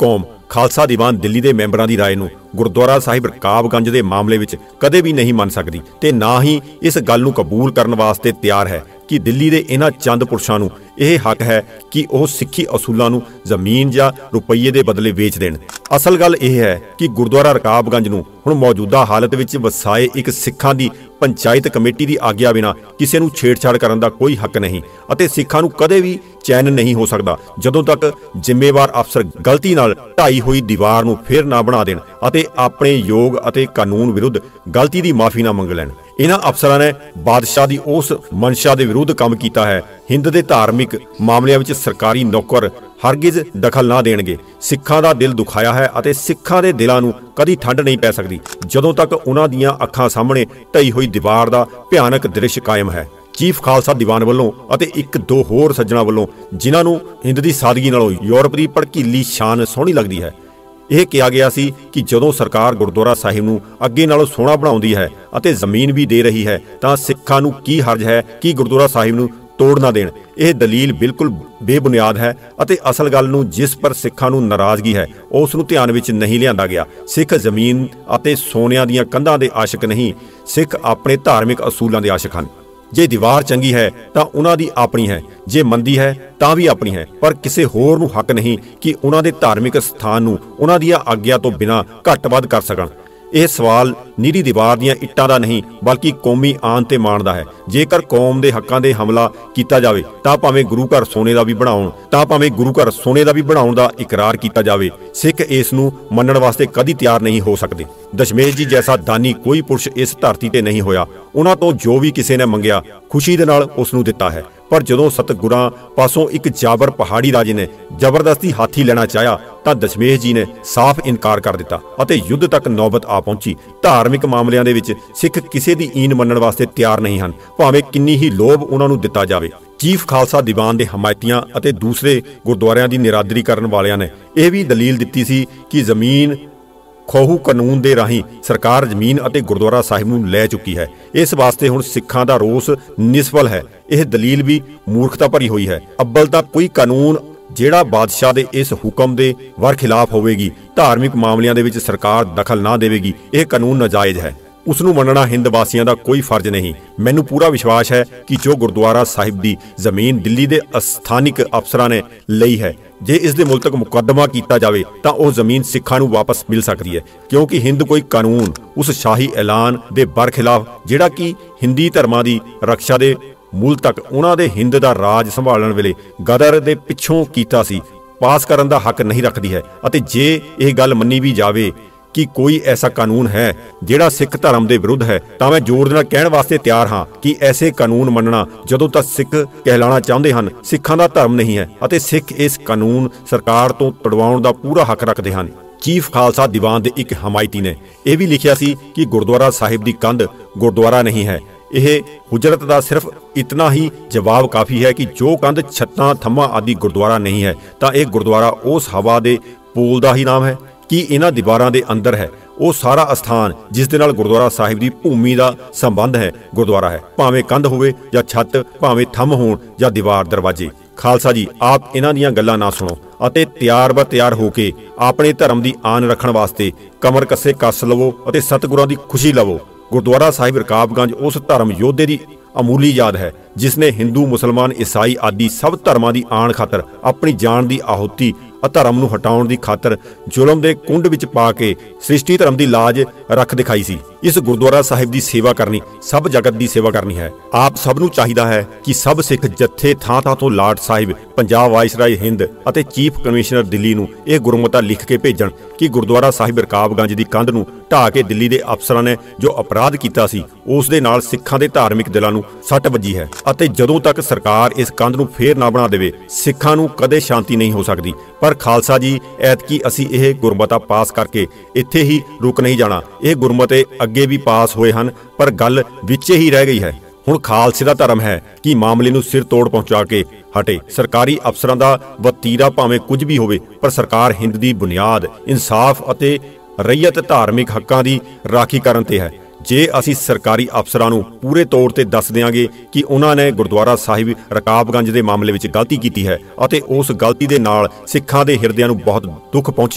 ਖਾਲਸਾ ਦੀਵਾਨ ਦਿੱਲੀ ਦੇ ਮੈਂਬਰਾਂ ਦੀ ਰਾਏ ਨੂੰ ਗੁਰਦੁਆਰਾ ਸਾਹਿਬ ਰਕਾਬਗੰਜ ਦੇ ਮਾਮਲੇ ਵਿੱਚ ਕਦੇ ਵੀ ਨਹੀਂ ਮੰਨ ਸਕਦੀ ਤੇ ਨਾ ਹੀ ਇਸ ਗੱਲ ਨੂੰ ਕਬੂਲ ਕਰਨ ਵਾਸਤੇ ਤਿਆਰ ਹੈ ਕਿ ਦਿੱਲੀ ਦੇ ਇਹਨਾਂ ਚੰਦ ਪੁਰਸ਼ਾਂ ਨੂੰ ਇਹ ਹੱਕ ਹੈ ਕਿ ਉਹ ਸਿੱਖੀ ਅਸੂਲਾਂ ਨੂੰ ਜ਼ਮੀਨ ਜਾਂ ਰੁਪਈਏ ਦੇ ਬਦਲੇ ਵੇਚ ਦੇਣ। ਅਸਲ ਗੱਲ ਇਹ ਹੈ ਕਿ ਗੁਰਦੁਆਰਾ ਰਕਾਬਗੰਜ ਨੂੰ ਹੁਣ ਮੌਜੂਦਾ ਹਾਲਤ ਵਿੱਚ ਵਸਾਏ ਇੱਕ ਸਿੱਖਾਂ ਦੀ ਪੰਚਾਇਤ ਕਮੇਟੀ ਦੀ ਆਗਿਆ ਬਿਨਾਂ ਕਿਸੇ ਨੂੰ ਛੇੜਛਾੜ ਕਰਨ ਦਾ ਕੋਈ ਹੱਕ ਨਹੀਂ ਅਤੇ ਸਿੱਖਾਂ ਨੂੰ ਕਦੇ ਵੀ ਚੈਨ ਨਹੀਂ ਹੋ ਸਕਦਾ ਜਦੋਂ ਤੱਕ ਜ਼ਿੰਮੇਵਾਰ ਅਫਸਰ ਗਲਤੀ ਨਾਲ ਢਾਈ ਹੋਈ ਦੀਵਾਰ ਨੂੰ ਫਿਰ ਨਾ ਬਣਾ ਦੇਣ ਅਤੇ ਆਪਣੇ ਯੋਗ ਅਤੇ ਕਾਨੂੰਨ ਵਿਰੁੱਧ ਗਲਤੀ ਦੀ ਮਾਫੀ ਨਾ ਮੰਗ ਲੈਣ। ਇਹਨਾਂ ਅਫਸਰਾਂ ਨੇ ਬਾਦਸ਼ਾਹ ਦੀ ਉਸ ਮਨਸ਼ਾ ਦੇ ਵਿਰੁੱਧ ਕੰਮ ਕੀਤਾ ਹੈ। ਹਿੰਦ ਦੇ ਧਾਰਮਿਕ ਮਾਮਲਿਆਂ ਵਿੱਚ ਸਰਕਾਰੀ ਨੌਕਰ ਹਰਗਿਜ਼ ਦਖਲ ਨਾ ਦੇਣਗੇ। ਸਿੱਖਾਂ ਦਾ ਦਿਲ ਦੁਖਾਇਆ ਹੈ ਅਤੇ ਸਿੱਖਾਂ ਦੇ ਦਿਲਾਂ ਨੂੰ ਕਦੀ ਠੰਡ ਨਹੀਂ ਪੈ ਸਕਦੀ ਜਦੋਂ ਤੱਕ ਉਹਨਾਂ ਦੀਆਂ ਅੱਖਾਂ ਸਾਹਮਣੇ ਢਈ ਹੋਈ ਦੀਵਾਰ ਦਾ ਭਿਆਨਕ ਦ੍ਰਿਸ਼ ਕਾਇਮ ਹੈ। ਚੀਫ ਖਾਲਸਾ ਦੀਵਾਨ ਵੱਲੋਂ ਅਤੇ ਇੱਕ ਦੋ ਹੋਰ ਸੱਜਣਾ ਵੱਲੋਂ ਜਿਨ੍ਹਾਂ ਨੂੰ ਹਿੰਦ ਦੀ ਸਾਦਗੀ ਨਾਲੋਂ ਯੂਰਪ ਦੀ ਭੜਕੀਲੀ ਸ਼ਾਨ ਸੋਹਣੀ ਲੱਗਦੀ ਹੈ, ਇਹ ਕਿਹਾ ਗਿਆ ਸੀ ਕਿ ਜਦੋਂ ਸਰਕਾਰ ਗੁਰਦੁਆਰਾ ਸਾਹਿਬ ਨੂੰ ਅੱਗੇ ਨਾਲੋਂ ਸੋਹਣਾ ਬਣਾਉਂਦੀ ਹੈ ਅਤੇ ਜ਼ਮੀਨ ਵੀ ਦੇ ਰਹੀ ਹੈ ਤਾਂ ਸਿੱਖਾਂ ਨੂੰ ਕੀ ਹਰਜ ਹੈ ਕਿ ਗੁਰਦੁਆਰਾ ਸਾਹਿਬ ਨੂੰ ਤੋੜ ਨਾ ਦੇਣ। ਇਹ ਦਲੀਲ ਬਿਲਕੁਲ ਬੇਬੁਨਿਆਦ ਹੈ ਅਤੇ ਅਸਲ ਗੱਲ ਨੂੰ ਜਿਸ ਪਰ ਸਿੱਖਾਂ ਨੂੰ ਨਾਰਾਜ਼ਗੀ ਹੈ ਉਸ ਨੂੰ ਧਿਆਨ ਵਿੱਚ ਨਹੀਂ ਲਿਆਂਦਾ ਗਿਆ। ਸਿੱਖ ਜ਼ਮੀਨ ਅਤੇ ਸੋਨਿਆਂ ਦੀਆਂ ਕੰਧਾਂ ਦੇ ਆਸ਼ਿਕ ਨਹੀਂ, ਸਿੱਖ ਆਪਣੇ ਧਾਰਮਿਕ ਅਸੂਲਾਂ ਦੇ ਆਸ਼ਿਕ ਹਨ। ਜੇ ਦੀਵਾਰ ਚੰਗੀ ਹੈ ਤਾਂ ਉਹਨਾਂ ਦੀ ਆਪਣੀ ਹੈ, ਜੇ ਮੰਦੀ ਹੈ ਤਾਂ ਵੀ ਆਪਣੀ ਹੈ, ਪਰ ਕਿਸੇ ਹੋਰ ਨੂੰ ਹੱਕ ਨਹੀਂ ਕਿ ਉਹਨਾਂ ਦੇ ਧਾਰਮਿਕ ਸਥਾਨ ਨੂੰ ਉਹਨਾਂ ਦੀਆਂ ਆਗਿਆ ਤੋਂ ਬਿਨਾਂ ਘੱਟ ਵੱਧ ਕਰ ਸਕਣ। ਇਹ ਸਵਾਲ ਨੀਰੀ ਦੀਵਾਰ ਦੀਆਂ ਇੱਟਾਂ ਦਾ ਨਹੀਂ ਬਲਕਿ ਕੌਮੀ ਆਨ ਤੇ ਮਾਣ ਦਾ ਹੈ। ਜੇਕਰ ਕੌਮ ਦੇ ਹੱਕਾਂ ਦੇ ਹਮਲਾ ਕੀਤਾ ਜਾਵੇ ਤਾਂ ਭਾਵੇਂ ਗੁਰੂ ਘਰ ਸੋਨੇ ਦਾ ਵੀ ਬਣਾਉਣ ਤਾਂ ਭਾਵੇਂ ਗੁਰੂ ਘਰ ਸੋਨੇ ਦਾ ਵੀ ਬਣਾਉਣ ਦਾ ਇਕਰਾਰ ਕੀਤਾ ਜਾਵੇ, ਸਿੱਖ ਇਸ ਨੂੰ ਮੰਨਣ ਵਾਸਤੇ ਕਦੀ ਤਿਆਰ ਨਹੀਂ ਹੋ ਸਕਦੇ। ਦਸ਼ਮੇਸ਼ ਜੀ ਜੈਸਾ ਦਾਨੀ ਕੋਈ ਪੁਰਸ਼ ਇਸ ਧਰਤੀ ਤੇ ਨਹੀਂ ਹੋਇਆ। ਉਹਨਾਂ ਤੋਂ ਜੋ ਵੀ ਕਿਸੇ ਨੇ ਮੰਗਿਆ ਖੁਸ਼ੀ ਦੇ ਨਾਲ ਉਸ ਨੂੰ ਦਿੱਤਾ ਹੈ, ਪਰ ਜਦੋਂ ਸਤਿਗੁਰਾਂ ਪਾਸੋਂ ਇੱਕ ਜਾਬਰ ਪਹਾੜੀ ਰਾਜੇ ਨੇ ਜ਼ਬਰਦਸਤੀ ਹਾਥੀ ਲੈਣਾ ਚਾਹਿਆ ਤਾਂ ਦਸ਼ਮੇਸ਼ ਜੀ ਨੇ ਸਾਫ਼ ਇਨਕਾਰ ਕਰ ਦਿੱਤਾ ਅਤੇ ਯੁੱਧ ਤੱਕ ਨੌਬਤ ਆ ਪਹੁੰਚੀ। ਧਾਰਮਿਕ ਮਾਮਲਿਆਂ ਦੇ ਵਿੱਚ ਸਿੱਖ ਕਿਸੇ ਦੀ ਈਨ ਮੰਨਣ ਵਾਸਤੇ ਤਿਆਰ ਨਹੀਂ ਹਨ, ਭਾਵੇਂ ਕਿੰਨੀ ਹੀ ਲੋਭ ਉਹਨਾਂ ਨੂੰ ਦਿੱਤਾ ਜਾਵੇ। ਚੀਫ ਖਾਲਸਾ ਦੀਵਾਨ ਦੇ ਹਮਾਇਤੀਆਂ ਅਤੇ ਦੂਸਰੇ ਗੁਰਦੁਆਰਿਆਂ ਦੀ ਨਿਰਾਦਰੀ ਕਰਨ ਵਾਲਿਆਂ ਨੇ ਇਹ ਵੀ ਦਲੀਲ ਦਿੱਤੀ ਸੀ ਕਿ ਜ਼ਮੀਨ ਖੋਹੂ ਕਾਨੂੰਨ ਦੇ ਰਾਹੀਂ ਸਰਕਾਰ ਜ਼ਮੀਨ ਅਤੇ ਗੁਰਦੁਆਰਾ ਸਾਹਿਬ ਨੂੰ ਲੈ ਚੁੱਕੀ ਹੈ। ਇਸ ਵਾਸਤੇ ਹੁਣ ਸਿੱਖਾਂ ਦਾ ਰੋਸ ਨਿਸਫਲ ਹੈ। ਇਹ ਦਲੀਲ ਵੀ ਮੂਰਖਤਾ ਭਰੀ ਹੋਈ ਹੈ। ਅੱਬਲ ਤਾਂ ਕੋਈ ਕਾਨੂੰਨ ਜਿਹੜਾ ਬਾਦਸ਼ਾਹ ਦੇ ਇਸ ਹੁਕਮ ਦੇ ਵਰ ਖਿਲਾਫ ਹੋਵੇਗੀ, ਧਾਰਮਿਕ ਮਾਮਲਿਆਂ ਦੇ ਵਿੱਚ ਸਰਕਾਰ ਦਖਲ ਨਾ ਦੇਵੇਗੀ, ਇਹ ਕਾਨੂੰਨ ਨਾਜਾਇਜ਼ ਹੈ। ਉਸ ਨੂੰ ਮੰਨਣਾ ਹਿੰਦ ਵਾਸੀਆਂ ਦਾ ਕੋਈ ਫਰਜ਼ ਨਹੀਂ। ਮੈਨੂੰ ਪੂਰਾ ਵਿਸ਼ਵਾਸ ਹੈ ਕਿ ਜੋ ਗੁਰਦੁਆਰਾ ਸਾਹਿਬ ਦੀ ਜ਼ਮੀਨ ਦਿੱਲੀ ਦੇ ਅਸਥਾਨਿਕ ਅਫਸਰਾਂ ਨੇ ਲਈ ਹੈ, ਜੇ ਇਸ ਦੇ ਮੁਲਤਕ ਮੁਕੱਦਮਾ ਕੀਤਾ ਜਾਵੇ ਤਾਂ ਉਹ ਜ਼ਮੀਨ ਸਿੱਖਾਂ ਨੂੰ ਵਾਪਸ ਮਿਲ ਸਕਦੀ ਹੈ, ਕਿਉਂਕਿ ਹਿੰਦ ਕੋਈ ਕਾਨੂੰਨ ਉਸ ਸ਼ਾਹੀ ਐਲਾਨ ਦੇ ਬਰਖਿਲਾਫ ਜਿਹੜਾ ਕਿ ਹਿੰਦੀ ਧਰਮਾਂ ਦੀ ਰੱਖਿਆ ਦੇ ਮੁੱਲ ਤੱਕ ਉਹਨਾਂ ਦੇ ਹਿੰਦ ਦਾ ਰਾਜ ਸੰਭਾਲਣ ਵੇਲੇ ਗਦਰ ਦੇ ਪਿੱਛੋਂ ਕੀਤਾ ਸੀ, ਪਾਸ ਕਰਨ ਦਾ ਹੱਕ ਨਹੀਂ ਰੱਖਦੀ ਹੈ। ਅਤੇ ਜੇ ਇਹ ਗੱਲ ਮੰਨੀ ਵੀ ਜਾਵੇ ਕਿ ਕੋਈ ਐਸਾ ਕਾਨੂੰਨ ਹੈ ਜਿਹੜਾ ਸਿੱਖ ਧਰਮ ਦੇ ਵਿਰੁੱਧ ਹੈ ਤਾਂ ਮੈਂ ਜ਼ੋਰ ਨਾਲ ਕਹਿਣ ਵਾਸਤੇ ਤਿਆਰ ਹਾਂ ਕਿ ਐਸੇ ਕਾਨੂੰਨ ਮੰਨਣਾ ਜਦੋਂ ਤੱਕ ਸਿੱਖ ਕਹਿਲਾਣਾ ਚਾਹੁੰਦੇ ਹਨ ਸਿੱਖਾਂ ਦਾ ਧਰਮ ਨਹੀਂ ਹੈ ਅਤੇ ਸਿੱਖ ਇਸ ਕਾਨੂੰਨ ਸਰਕਾਰ ਤੋਂ ਤੁੜਵਾਉਣ ਦਾ ਪੂਰਾ ਹੱਕ ਰੱਖਦੇ ਹਨ। ਚੀਫ ਖਾਲਸਾ ਦੀਵਾਨ ਦੇ ਇੱਕ ਹਮਾਇਤੀ ਨੇ ਇਹ ਵੀ ਲਿਖਿਆ ਸੀ ਕਿ ਗੁਰਦੁਆਰਾ ਸਾਹਿਬ ਦੀ ਕੰਧ ਗੁਰਦੁਆਰਾ ਨਹੀਂ ਹੈ। ਇਹ ਹੁਜਰਤ ਦਾ ਸਿਰਫ ਇਤਨਾ ਹੀ ਜਵਾਬ ਕਾਫੀ ਹੈ ਕਿ ਜੋ ਕੰਧ ਛੱਤਾਂ ਥੰਮਾਂ ਆਦਿ ਗੁਰਦੁਆਰਾ ਨਹੀਂ ਹੈ ਤਾਂ ਇਹ ਗੁਰਦੁਆਰਾ ਉਸ ਹਵਾ ਦੇ ਪੋਲ ਦਾ ਹੀ ਨਾਮ ਹੈ ਕਿ ਇਹਨਾਂ ਦੀਵਾਰਾਂ ਦੇ ਅੰਦਰ ਹੈ ਉਹ ਸਾਰਾ ਅਸਥਾਨ ਜਿਸ ਦੇ ਨਾਲ ਗੁਰਦੁਆਰਾ ਸਾਹਿਬ ਦੀ ਭੂਮੀ ਦਾ ਸੰਬੰਧ ਹੈ ਗੁਰਦੁਆਰਾ ਹੈ, ਭਾਵੇਂ ਕੰਧ ਹੋਵੇ ਜਾਂ ਛੱਤ, ਭਾਵੇਂ ਥੰਮ ਹੋਣ ਜਾਂ ਦੀਵਾਰ ਦਰਵਾਜ਼ੇ। ਖਾਲਸਾ ਜੀ ਆਪ ਇਹਨਾਂ ਦੀਆਂ ਗੱਲਾਂ ਨਾ ਸੁਣੋ ਅਤੇ ਤਿਆਰ ਬਰ ਤਿਆਰ ਹੋ ਕੇ ਆਪਣੇ ਧਰਮ ਦੀ ਆਨ ਰੱਖਣ ਵਾਸਤੇ ਕਮਰ ਕੱਸੇ ਕੱਸ ਲਵੋ ਅਤੇ ਸਤਿਗੁਰਾਂ ਦੀ ਖੁਸ਼ੀ ਲਵੋ। ਗੁਰਦੁਆਰਾ ਸਾਹਿਬ ਰਕਾਬਗੰਜ ਉਸ ਧਰਮ ਯੋਧੇ ਦੀ ਅਮੂਲੀ ਯਾਦ ਹੈ ਜਿਸ ਨੇ ਹਿੰਦੂ, ਮੁਸਲਮਾਨ, ਈਸਾਈ ਆਦਿ ਸਭ ਧਰਮਾਂ ਦੀ ਆਣ ਖਾਤਰ ਆਪਣੀ ਜਾਨ ਦੀ ਆਹੁਤੀ ਅਧਰਮ ਨੂੰ ਹਟਾਉਣ ਦੀ ਖਾਤਰ ਜ਼ੁਲਮ ਦੇ ਕੁੰਡ ਵਿੱਚ ਪਾ ਕੇ ਸ੍ਰਿਸ਼ਟੀ ਧਰਮ ਦੀ ਲਾਜ ਰੱਖ ਦਿਖਾਈ ਸੀ। ਇਸ ਗੁਰਦੁਆਰਾ ਸਾਹਿਬ ਦੀ ਸੇਵਾ ਕਰਨੀ ਸਭ ਜਗਤ ਦੀ ਸੇਵਾ ਕਰਨੀ ਹੈ। ਆਪ ਸਭ ਨੂੰ ਚਾਹੀਦਾ ਹੈ ਕਿ ਸਭ ਸਿੱਖ ਜੱਥੇ ਥਾਂ ਥਾਂ ਤੋਂ ਲਾਰਡ ਸਾਹਿਬ, ਪੰਜਾਬ ਵਾਇਸਰਾਏ ਹਿੰਦ ਅਤੇ ਚੀਫ ਕਮਿਸ਼ਨਰ ਦਿੱਲੀ ਨੂੰ ਇਹ ਗੁਰਮਤਾ ਲਿਖ ਕੇ ਭੇਜਣ ਕਿ ਗੁਰਦੁਆਰਾ ਸਾਹਿਬ ਰਕਾਬਗੰਜ ਦੀ ਕੰਧ ਨੂੰ ਢਾਹ ਕੇ ਦਿੱਲੀ ਦੇ ਅਫਸਰਾਂ ਨੇ ਜੋ ਅਪਰਾਧ ਕੀਤਾ ਸੀ ਉਸ ਦੇ ਨਾਲ ਸਿੱਖਾਂ ਦੇ ਧਾਰਮਿਕ ਦਿਲਾਂ ਨੂੰ ਸੱਟ ਵੱਜੀ ਹੈ ਅਤੇ ਜਦੋਂ ਤੱਕ ਸਰਕਾਰ ਇਸ ਕੰਧ ਨੂੰ ਫੇਰ ਨਾ ਬਣਾ ਦੇਵੇ ਸਿੱਖਾਂ ਨੂੰ ਕਦੇ ਸ਼ਾਂਤੀ ਨਹੀਂ ਹੋ ਸਕਦੀ। ਪਰ ਖਾਲਸਾ ਜੀ ਐਤਕੀ ਅਸੀਂ ਇਹ ਗੁਰਮਤਾ ਪਾਸ ਕਰਕੇ ਇੱਥੇ ਹੀ ਰੁਕ ਨਹੀਂ ਜਾਣਾ। ਇਹ ਗੁਰਮਤੇ ਅੱਗੇ ਵੀ ਪਾਸ ਹੋਏ ਹਨ ਪਰ ਗੱਲ ਵਿੱਚੇ ਹੀ ਰਹਿ ਗਈ ਹੈ। ਹੁਣ ਖਾਲਸੇ ਦਾ ਧਰਮ ਹੈ ਕਿ ਮਾਮਲੇ ਨੂੰ ਸਿਰ ਤੋੜ ਪਹੁੰਚਾ ਕੇ ਹਟੇ। ਸਰਕਾਰੀ ਅਫਸਰਾਂ ਦਾ ਵਤੀਰਾ ਭਾਵੇਂ ਕੁਝ ਵੀ ਹੋਵੇ ਪਰ ਸਰਕਾਰ ਹਿੰਦ ਦੀ ਬੁਨਿਆਦ, ਇਨਸਾਫ ਅਤੇ ਰਈਅਤ ਧਾਰਮਿਕ ਹੱਕਾਂ ਦੀ ਰਾਖੀ ਕਰਨ ਤੇ ਹੈ। ਜੇ ਅਸੀਂ ਸਰਕਾਰੀ ਅਫਸਰਾਂ ਨੂੰ ਪੂਰੇ ਤੌਰ ਤੇ ਦੱਸ ਦਿਆਂਗੇ ਕਿ ਉਹਨਾਂ ਨੇ ਗੁਰਦੁਆਰਾ ਸਾਹਿਬ ਰਕਾਬਗੰਜ ਦੇ ਮਾਮਲੇ ਵਿੱਚ ਗਲਤੀ ਕੀਤੀ ਹੈ ਅਤੇ ਉਸ ਗਲਤੀ ਦੇ ਨਾਲ ਸਿੱਖਾਂ ਦੇ ਹਿਰਦਿਆਂ ਨੂੰ ਬਹੁਤ ਦੁੱਖ ਪਹੁੰਚਿਆ ਹੈ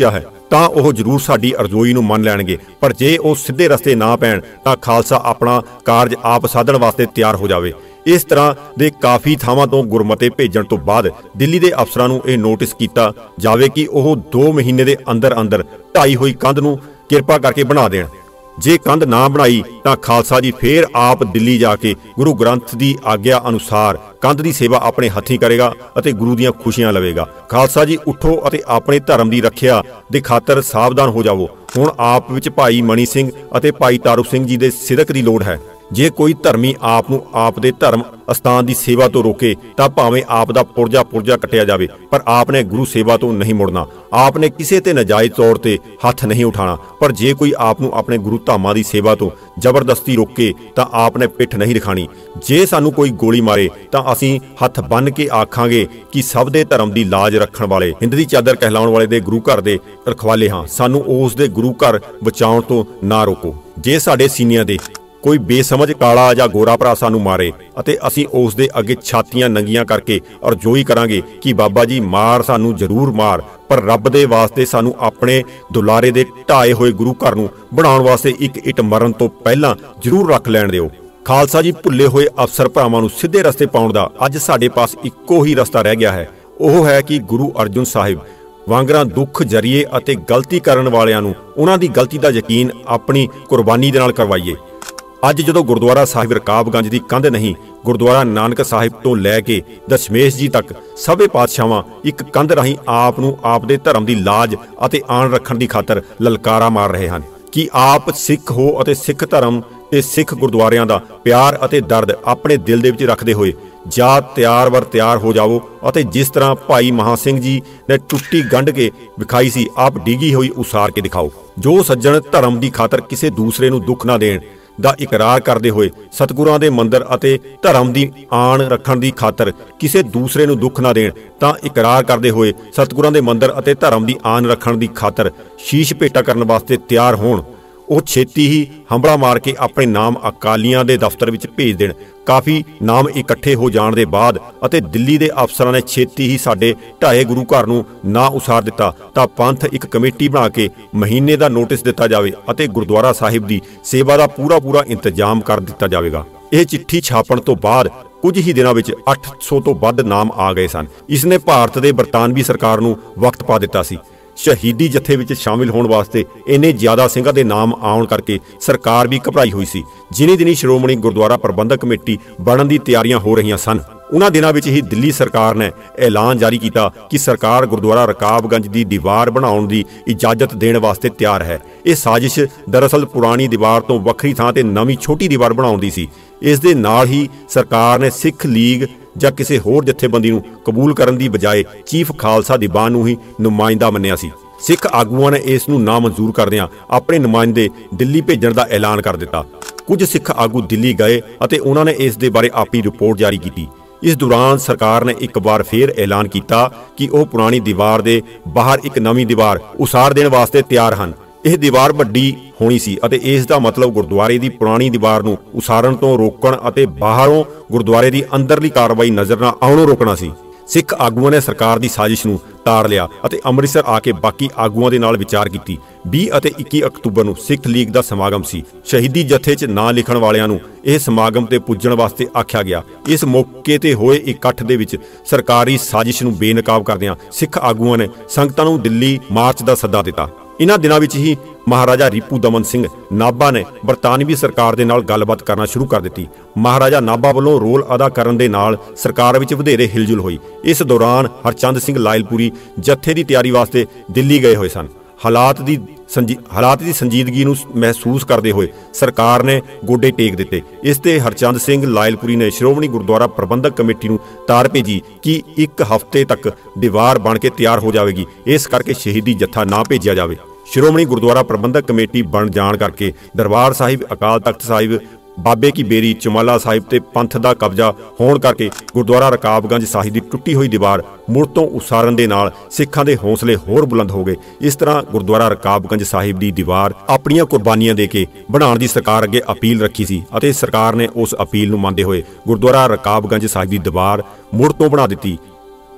ਤਾਂ ਉਹ ਜ਼ਰੂਰ ਸਾਡੀ ਅਰਜ਼ੋਈ ਨੂੰ ਮੰਨ ਲੈਣਗੇ, ਪਰ ਜੇ ਉਹ ਸਿੱਧੇ ਰਸਤੇ ਨਾ ਪੈਣ ਤਾਂ ਖਾਲਸਾ ਆਪਣਾ ਕਾਰਜ ਆਪ ਸਾਧਣ ਵਾਸਤੇ ਤਿਆਰ ਹੋ ਜਾਵੇ। ਇਸ ਤਰ੍ਹਾਂ ਦੇ ਕਾਫੀ ਥਾਵਾਂ ਤੋਂ ਗੁਰਮਤੇ ਭੇਜਣ ਤੋਂ ਬਾਅਦ ਦਿੱਲੀ ਦੇ ਅਫਸਰਾਂ ਨੂੰ ਇਹ ਨੋਟਿਸ ਕੀਤਾ ਜਾਵੇ ਕਿ ਉਹ ਦੋ ਮਹੀਨੇ ਦੇ ਅੰਦਰ ਅੰਦਰ ਢਾਈ ਹੋਈ ਕੰਧ ਨੂੰ ਕਿਰਪਾ ਕਰਕੇ ਬਣਾ ਦੇਣ। ਜੇ ਕੰਧ ਨਾ ਬਣਾਈ ਤਾਂ ਖਾਲਸਾ ਜੀ ਫੇਰ ਆਪ ਦਿੱਲੀ ਜਾ ਕੇ ਗੁਰੂ ਗ੍ਰੰਥ ਦੀ ਆਗਿਆ ਅਨੁਸਾਰ ਕੰਧ ਦੀ ਸੇਵਾ ਆਪਣੇ ਹੱਥੀਂ ਕਰੇਗਾ ਅਤੇ ਗੁਰੂ ਦੀਆਂ ਖੁਸ਼ੀਆਂ ਲਵੇਗਾ। ਖਾਲਸਾ ਜੀ ਉੱਠੋ ਅਤੇ ਆਪਣੇ ਧਰਮ ਦੀ ਰੱਖਿਆ ਦੇ ਖਾਤਰ ਸਾਵਧਾਨ ਹੋ ਜਾਵੋ। ਹੁਣ ਆਪ ਵਿੱਚ ਭਾਈ ਮਣੀ ਸਿੰਘ ਅਤੇ ਭਾਈ ਤਾਰੂ ਸਿੰਘ ਜੀ ਦੇ ਸਿਦਕ ਦੀ ਲੋੜ ਹੈ। ਜੇ ਕੋਈ ਧਰਮੀ ਆਪ ਨੂੰ ਆਪ ਦੇ ਧਰਮ ਅਸਥਾਨ ਦੀ ਸੇਵਾ ਤੋਂ ਰੋਕੇ ਤਾਂ ਭਾਵੇਂ ਆਪ ਦਾ ਪੁਰਜਾ ਪੁਰਜਾ ਕੱਟਿਆ ਜਾਵੇ, ਪਰ ਆਪ ਨੇ ਗੁਰੂ ਸੇਵਾ ਤੋਂ ਨਹੀਂ ਮੁੜਨਾ। ਆਪ ਨੇ ਕਿਸੇ ਤੇ ਨਜਾਇਜ਼ ਤੌਰ ਤੇ ਹੱਥ ਨਹੀਂ ਉਠਾਣਾ, ਪਰ ਜੇ ਕੋਈ ਆਪ ਨੂੰ ਆਪਣੇ ਗੁਰੂ ਧਾਮਾਂ ਦੀ ਸੇਵਾ ਤੋਂ ਜ਼ਬਰਦਸਤੀ ਰੋਕੇ ਤਾਂ ਆਪ ਨੇ ਪਿੱਠ ਨਹੀਂ ਦਿਖਾਣੀ। ਜੇ ਸਾਨੂੰ ਕੋਈ ਗੋਲੀ ਮਾਰੇ ਤਾਂ ਅਸੀਂ ਹੱਥ ਬੰਨ੍ਹ ਕੇ ਆਖਾਂਗੇ ਕਿ ਸਭ ਦੇ ਧਰਮ ਦੀ ਲਾਜ ਰੱਖਣ ਵਾਲੇ, ਹਿੰਦ ਦੀ ਚਾਦਰ ਕਹਿਲਾਉਣ ਵਾਲੇ ਦੇ ਗੁਰੂ ਘਰ ਦੇ ਰਖਵਾਲੇ ਹਾਂ, ਸਾਨੂੰ ਉਸ ਦੇ ਗੁਰੂ ਘਰ ਬਚਾਉਣ ਤੋਂ ਨਾ ਰੋਕੋ। ਜੇ ਸਾਡੇ ਸੀਨਿਆਂ ਦੇ ਕੋਈ ਬੇਸਮਝ ਕਾਲਾ ਜਾਂ ਗੋਰਾ ਭਰਾ ਸਾਨੂੰ ਮਾਰੇ ਅਤੇ ਅਸੀਂ ਉਸ ਦੇ ਅੱਗੇ ਛਾਤੀਆਂ ਨੰਗੀਆਂ ਕਰਕੇ ਅਰਜ਼ੋਈ ਕਰਾਂਗੇ ਕਿ ਬਾਬਾ ਜੀ ਮਾਰ ਸਾਨੂੰ ਜ਼ਰੂਰ ਮਾਰ, ਪਰ ਰੱਬ ਦੇ ਵਾਸਤੇ ਸਾਨੂੰ ਆਪਣੇ ਦੁਲਾਰੇ ਦੇ ਢਾਏ ਹੋਏ ਗੁਰੂ ਘਰ ਨੂੰ ਬਣਾਉਣ ਵਾਸਤੇ ਇੱਕ ਇੱਟ ਮਰਨ ਤੋਂ ਪਹਿਲਾਂ ਜ਼ਰੂਰ ਰੱਖ ਲੈਣ ਦਿਓ। ਖਾਲਸਾ ਜੀ ਭੁੱਲੇ ਹੋਏ ਅਫਸਰ ਭਰਾਵਾਂ ਨੂੰ ਸਿੱਧੇ ਰਸਤੇ ਪਾਉਣ ਦਾ ਅੱਜ ਸਾਡੇ ਪਾਸ ਇੱਕੋ ਹੀ ਰਸਤਾ ਰਹਿ ਗਿਆ ਹੈ। ਉਹ ਹੈ ਕਿ ਗੁਰੂ ਅਰਜਨ ਸਾਹਿਬ ਵਾਂਗਰਾਂ ਦੁੱਖ ਜਰੀਏ ਅਤੇ ਗਲਤੀ ਕਰਨ ਵਾਲਿਆਂ ਨੂੰ ਉਹਨਾਂ ਦੀ ਗਲਤੀ ਦਾ ਯਕੀਨ ਆਪਣੀ ਕੁਰਬਾਨੀ ਦੇ ਨਾਲ ਕਰਵਾਈਏ। ਅੱਜ ਜਦੋਂ ਗੁਰਦੁਆਰਾ ਸਾਹਿਬ ਰਕਾਬਗੰਜ ਦੀ ਕੰਧ ਨਹੀਂ, ਗੁਰਦੁਆਰਾ ਨਾਨਕ ਸਾਹਿਬ ਤੋਂ ਲੈ ਕੇ ਦਸ਼ਮੇਸ਼ ਜੀ ਤੱਕ ਸਭੇ ਪਾਤਸ਼ਾਹਾਂ ਇੱਕ ਕੰਧ ਰਾਹੀਂ ਆਪ ਨੂੰ ਆਪ ਦੇ ਧਰਮ ਦੀ ਲਾਜ ਅਤੇ ਆਣ ਰੱਖਣ ਦੀ ਖਾਤਰ ਲਲਕਾਰਾ ਮਾਰ ਰਹੇ ਹਨ ਕਿ ਆਪ ਸਿੱਖ ਹੋ ਅਤੇ ਸਿੱਖ ਧਰਮ ਤੇ ਸਿੱਖ ਗੁਰਦੁਆਰਿਆਂ ਦਾ ਪਿਆਰ ਅਤੇ ਦਰਦ ਆਪਣੇ ਦਿਲ ਦੇ ਵਿੱਚ ਰੱਖਦੇ ਹੋਏ ਜਾਂ ਤਿਆਰ ਵਰ ਤਿਆਰ ਹੋ ਜਾਵੋ ਅਤੇ ਜਿਸ ਤਰ੍ਹਾਂ ਭਾਈ ਮਹਾ ਸਿੰਘ ਜੀ ਨੇ ਟੁੱਟੀ ਗੰਢ ਕੇ ਵਿਖਾਈ ਸੀ, ਆਪ ਡਿੱਗੀ ਹੋਈ ਉਸਾਰ ਕੇ ਦਿਖਾਓ। ਜੋ ਸੱਜਣ ਧਰਮ ਦੀ ਖਾਤਰ ਕਿਸੇ ਦੂਸਰੇ ਨੂੰ ਦੁੱਖ ਨਾ ਦੇਣ ਦਾ ਇਕਰਾਰ ਕਰਦੇ ਹੋਏ ਸਤਿਗੁਰਾਂ ਦੇ ਮੰਦਰ ਅਤੇ ਧਰਮ ਦੀ ਆਣ ਰੱਖਣ ਦੀ ਖਾਤਰ ਕਿਸੇ ਦੂਸਰੇ ਨੂੰ ਦੁੱਖ ਨਾ ਦੇਣ ਤਾਂ ਇਕਰਾਰ ਕਰਦੇ ਹੋਏ ਸਤਿਗੁਰਾਂ ਦੇ ਮੰਦਰ ਅਤੇ ਧਰਮ ਦੀ ਆਣ ਰੱਖਣ ਦੀ ਖਾਤਰ ਸ਼ੀਸ਼ ਭੇਟਾ ਕਰਨ ਵਾਸਤੇ ਤਿਆਰ ਹੋਣ, ਉਹ ਛੇਤੀ ਹੀ ਹੰਬੜਾ ਮਾਰ ਕੇ ਆਪਣੇ ਨਾਮ ਅਕਾਲੀਆਂ ਦੇ ਦਫ਼ਤਰ ਵਿੱਚ ਭੇਜ ਦੇਣ। ਕਾਫੀ ਨਾਮ ਇਕੱਠੇ ਹੋ ਜਾਣ ਦੇ ਬਾਅਦ ਅਤੇ ਦਿੱਲੀ ਦੇ ਅਫਸਰਾਂ ਨੇ ਛੇਤੀ ਹੀ ਸਾਡੇ ਢਾਏ ਗੁਰੂ ਘਰ ਨੂੰ ਨਾ ਉਸਾਰ ਦਿੱਤਾ ਤਾਂ ਪੰਥ ਇੱਕ ਕਮੇਟੀ ਬਣਾ ਕੇ ਮਹੀਨੇ ਦਾ ਨੋਟਿਸ ਦਿੱਤਾ ਜਾਵੇ ਅਤੇ ਗੁਰਦੁਆਰਾ ਸਾਹਿਬ ਦੀ ਸੇਵਾ ਦਾ ਪੂਰਾ ਪੂਰਾ ਇੰਤਜ਼ਾਮ ਕਰ ਦਿੱਤਾ ਜਾਵੇਗਾ। ਇਹ ਚਿੱਠੀ ਛਾਪਣ ਤੋਂ ਬਾਅਦ ਕੁਝ ਹੀ ਦਿਨਾਂ ਵਿੱਚ ਅੱਠ ਸੌ ਤੋਂ ਵੱਧ ਨਾਮ ਆ ਗਏ ਸਨ। ਇਸ ਨੇ ਭਾਰਤ ਦੇ ਬਰਤਾਨਵੀ ਸਰਕਾਰ ਨੂੰ ਵਕਤ ਪਾ ਦਿੱਤਾ ਸੀ। ਸ਼ਹੀਦੀ ਜਥੇ ਵਿੱਚ ਸ਼ਾਮਿਲ ਹੋਣ ਵਾਸਤੇ ਇੰਨੇ ਜ਼ਿਆਦਾ ਸਿੰਘਾਂ ਦੇ ਨਾਮ ਆਉਣ ਕਰਕੇ ਸਰਕਾਰ ਵੀ ਘਬਰਾਈ ਹੋਈ ਸੀ। ਜਿਨੀ ਦਿਨੀ ਸ਼੍ਰੋਮਣੀ ਗੁਰਦੁਆਰਾ ਪ੍ਰਬੰਧਕ ਕਮੇਟੀ ਬਣਨ ਦੀ ਤਿਆਰੀਆਂ ਹੋ ਰਹੀਆਂ ਸਨ, ਉਹਨਾਂ ਦਿਨਾਂ ਵਿੱਚ ਹੀ ਦਿੱਲੀ ਸਰਕਾਰ ਨੇ ਐਲਾਨ ਜਾਰੀ ਕੀਤਾ ਕਿ ਸਰਕਾਰ ਗੁਰਦੁਆਰਾ ਰਕਾਬਗੰਜ ਦੀ ਦੀਵਾਰ ਬਣਾਉਣ ਦੀ ਇਜਾਜ਼ਤ ਦੇਣ ਵਾਸਤੇ ਤਿਆਰ ਹੈ। ਇਹ ਸਾਜ਼ਿਸ਼ ਦਰਅਸਲ ਪੁਰਾਣੀ ਦੀਵਾਰ ਤੋਂ ਵੱਖਰੀ ਥਾਂ ਤੇ ਨਵੀਂ ਛੋਟੀ ਦੀਵਾਰ ਬਣਾਉਣ ਦੀ ਸੀ। ਇਸ ਦੇ ਨਾਲ ਹੀ ਸਰਕਾਰ ਨੇ ਸਿੱਖ ਲੀਗ ਜਾਂ ਕਿਸੇ ਹੋਰ ਜਥੇਬੰਦੀ ਨੂੰ ਕਬੂਲ ਕਰਨ ਦੀ ਬਜਾਏ ਚੀਫ ਖਾਲਸਾ ਦੀਵਾਨ ਨੂੰ ਹੀ ਨੁਮਾਇੰਦਾ ਮੰਨਿਆ ਸੀ। ਸਿੱਖ ਆਗੂਆਂ ਨੇ ਇਸ ਨੂੰ ਨਾਮਨਜ਼ੂਰ ਕਰਦਿਆਂ ਆਪਣੇ ਨੁਮਾਇੰਦੇ ਦਿੱਲੀ ਭੇਜਣ ਦਾ ਐਲਾਨ ਕਰ ਦਿੱਤਾ। ਕੁਝ ਸਿੱਖ ਆਗੂ ਦਿੱਲੀ ਗਏ ਅਤੇ ਉਹਨਾਂ ਨੇ ਇਸ ਦੇ ਬਾਰੇ ਆਪਣੀ ਰਿਪੋਰਟ ਜਾਰੀ ਕੀਤੀ। ਇਸ ਦੌਰਾਨ ਸਰਕਾਰ ਨੇ ਇੱਕ ਵਾਰ ਫੇਰ ਐਲਾਨ ਕੀਤਾ ਕਿ ਉਹ ਪੁਰਾਣੀ ਦੀਵਾਰ ਦੇ ਬਾਹਰ ਇੱਕ ਨਵੀਂ ਦੀਵਾਰ ਉਸਾਰ ਦੇਣ ਵਾਸਤੇ ਤਿਆਰ ਹਨ। ਇਹ ਦੀਵਾਰ ਵੱਡੀ ਹੋਣੀ ਸੀ ਅਤੇ ਇਸ ਦਾ ਮਤਲਬ ਗੁਰਦੁਆਰੇ ਦੀ ਪੁਰਾਣੀ ਦੀਵਾਰ ਨੂੰ ਉਸਾਰਨ ਤੋਂ ਰੋਕਣ ਅਤੇ ਬਾਹਰੋਂ ਗੁਰਦੁਆਰੇ ਦੀ ਅੰਦਰਲੀ ਕਾਰਵਾਈ ਨਜ਼ਰ ਨਾ ਆਉਣੋਂ ਰੋਕਣਾ ਸੀ। ਸਿੱਖ ਆਗੂਆਂ ਨੇ ਸਰਕਾਰ ਦੀ ਸਾਜ਼ਿਸ਼ ਨੂੰ ਤਾੜ ਲਿਆ ਅਤੇ ਅੰਮ੍ਰਿਤਸਰ ਆ ਕੇ ਬਾਕੀ ਆਗੂਆਂ ਦੇ ਨਾਲ ਵਿਚਾਰ ਕੀਤੀ। ਵੀਹ ਅਤੇ ਇੱਕੀ ਅਕਤੂਬਰ ਨੂੰ ਸਿੱਖ ਲੀਗ ਦਾ ਸਮਾਗਮ ਸੀ। ਸ਼ਹੀਦੀ ਜਥੇ 'ਚ ਨਾਂ ਲਿਖਣ ਵਾਲਿਆਂ ਨੂੰ ਇਹ ਸਮਾਗਮ ਤੇ ਪੁੱਜਣ ਵਾਸਤੇ ਆਖਿਆ ਗਿਆ। ਇਸ ਮੌਕੇ ਤੇ ਹੋਏ ਇਕੱਠ ਦੇ ਵਿੱਚ ਸਰਕਾਰੀ ਸਾਜ਼ਿਸ਼ ਨੂੰ ਬੇਨਕਾਬ ਕਰਦਿਆਂ ਸਿੱਖ ਆਗੂਆਂ ਨੇ ਸੰਗਤਾਂ ਨੂੰ ਦਿੱਲੀ ਮਾਰਚ ਦਾ ਸੱਦਾ ਦਿੱਤਾ। ਇਨ੍ਹਾਂ ਦਿਨਾਂ ਵਿੱਚ ਹੀ ਮਹਾਰਾਜਾ ਰੀਪੂ ਦਮਨ ਸਿੰਘ ਨਾਭਾ ਨੇ ਬਰਤਾਨਵੀ ਸਰਕਾਰ ਦੇ ਨਾਲ ਗੱਲਬਾਤ ਕਰਨਾ ਸ਼ੁਰੂ ਕਰ ਦਿੱਤੀ। ਮਹਾਰਾਜਾ ਨਾਭਾ ਵੱਲੋਂ ਰੋਲ ਅਦਾ ਕਰਨ ਦੇ ਨਾਲ ਸਰਕਾਰ ਵਿੱਚ ਵਧੇਰੇ ਹਿਲਜੁਲ ਹੋਈ। ਇਸ ਦੌਰਾਨ ਹਰਚੰਦ ਸਿੰਘ ਲਾਇਲਪੁਰੀ ਜਥੇ ਦੀ ਤਿਆਰੀ ਵਾਸਤੇ ਦਿੱਲੀ ਗਏ ਹੋਏ ਸਨ। ਹਾਲਾਤ ਦੀ ਸੰਜੀ ਹਾਲਾਤ ਦੀ ਸੰਜੀਦਗੀ ਨੂੰ ਮਹਿਸੂਸ ਕਰਦੇ ਹੋਏ ਸਰਕਾਰ ਨੇ ਗੋਡੇ ਟੇਕ ਦਿੱਤੇ। ਇਸ ਤੇ ਹਰਚੰਦ ਸਿੰਘ ਲਾਇਲਪੁਰੀ ਨੇ ਸ਼੍ਰੋਮਣੀ ਗੁਰਦੁਆਰਾ ਪ੍ਰਬੰਧਕ ਕਮੇਟੀ ਨੂੰ ਤਾਰ ਭੇਜੀ ਕਿ ਇੱਕ ਹਫ਼ਤੇ ਤੱਕ ਦੀਵਾਰ ਬਣ ਕੇ ਤਿਆਰ ਹੋ ਜਾਵੇਗੀ, ਇਸ ਕਰਕੇ ਸ਼ਹੀਦੀ ਜੱਥਾ ਨਾ ਭੇਜਿਆ ਜਾਵੇ। ਸ਼੍ਰੋਮਣੀ ਗੁਰਦੁਆਰਾ ਪ੍ਰਬੰਧਕ ਕਮੇਟੀ ਬਣ ਜਾਣ ਕਰਕੇ ਦਰਬਾਰ ਸਾਹਿਬ, ਅਕਾਲ ਤਖਤ ਸਾਹਿਬ, ਬਾਬੇ ਕੀ ਬੇਰੀ, ਚੁਮਾਲਾ ਸਾਹਿਬ ਤੇ ਪੰਥ ਦਾ ਕਬਜ਼ਾ ਹੋਣ ਕਰਕੇ ਗੁਰਦੁਆਰਾ ਰਕਾਬਗੰਜ ਸਾਹਿਬ ਦੀ ਟੁੱਟੀ ਹੋਈ ਦੀਵਾਰ ਮੁੜ ਤੋਂ ਉਸਾਰਨ ਦੇ ਨਾਲ ਸਿੱਖਾਂ ਦੇ ਹੌਸਲੇ ਹੋਰ ਬੁਲੰਦ ਹੋ ਗਏ। ਇਸ ਤਰ੍ਹਾਂ ਗੁਰਦੁਆਰਾ ਰਕਾਬਗੰਜ ਸਾਹਿਬ ਦੀ ਦੀਵਾਰ ਆਪਣੀਆਂ ਕੁਰਬਾਨੀਆਂ ਦੇ ਕੇ ਬਣਾਉਣ ਦੀ ਸਰਕਾਰ ਅੱਗੇ ਅਪੀਲ ਰੱਖੀ ਸੀ ਅਤੇ ਸਰਕਾਰ ਨੇ ਉਸ ਅਪੀਲ ਨੂੰ ਮੰਨਦੇ ਹੋਏ ਗੁਰਦੁਆਰਾ ਰਕਾਬਗੰਜ ਸਾਹਿਬ ਦੀ ਦੀਵਾਰ ਮੁੜ ਤੋਂ ਬਣਾ ਦਿੱਤੀ।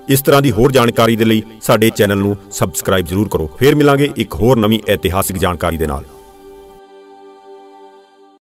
ਇਸ ਤਰ੍ਹਾਂ ਦੀ ਹੋਰ ਜਾਣਕਾਰੀ ਦੇ ਲਈ ਸਾਡੇ ਚੈਨਲ ਨੂੰ ਸਬਸਕ੍ਰਾਈਬ ਜ਼ਰੂਰ ਕਰੋ। ਫਿਰ ਮਿਲਾਂਗੇ ਇੱਕ ਹੋਰ ਨਵੀਂ ਇਤਿਹਾਸਿਕ ਜਾਣਕਾਰੀ ਦੇ ਨਾਲ।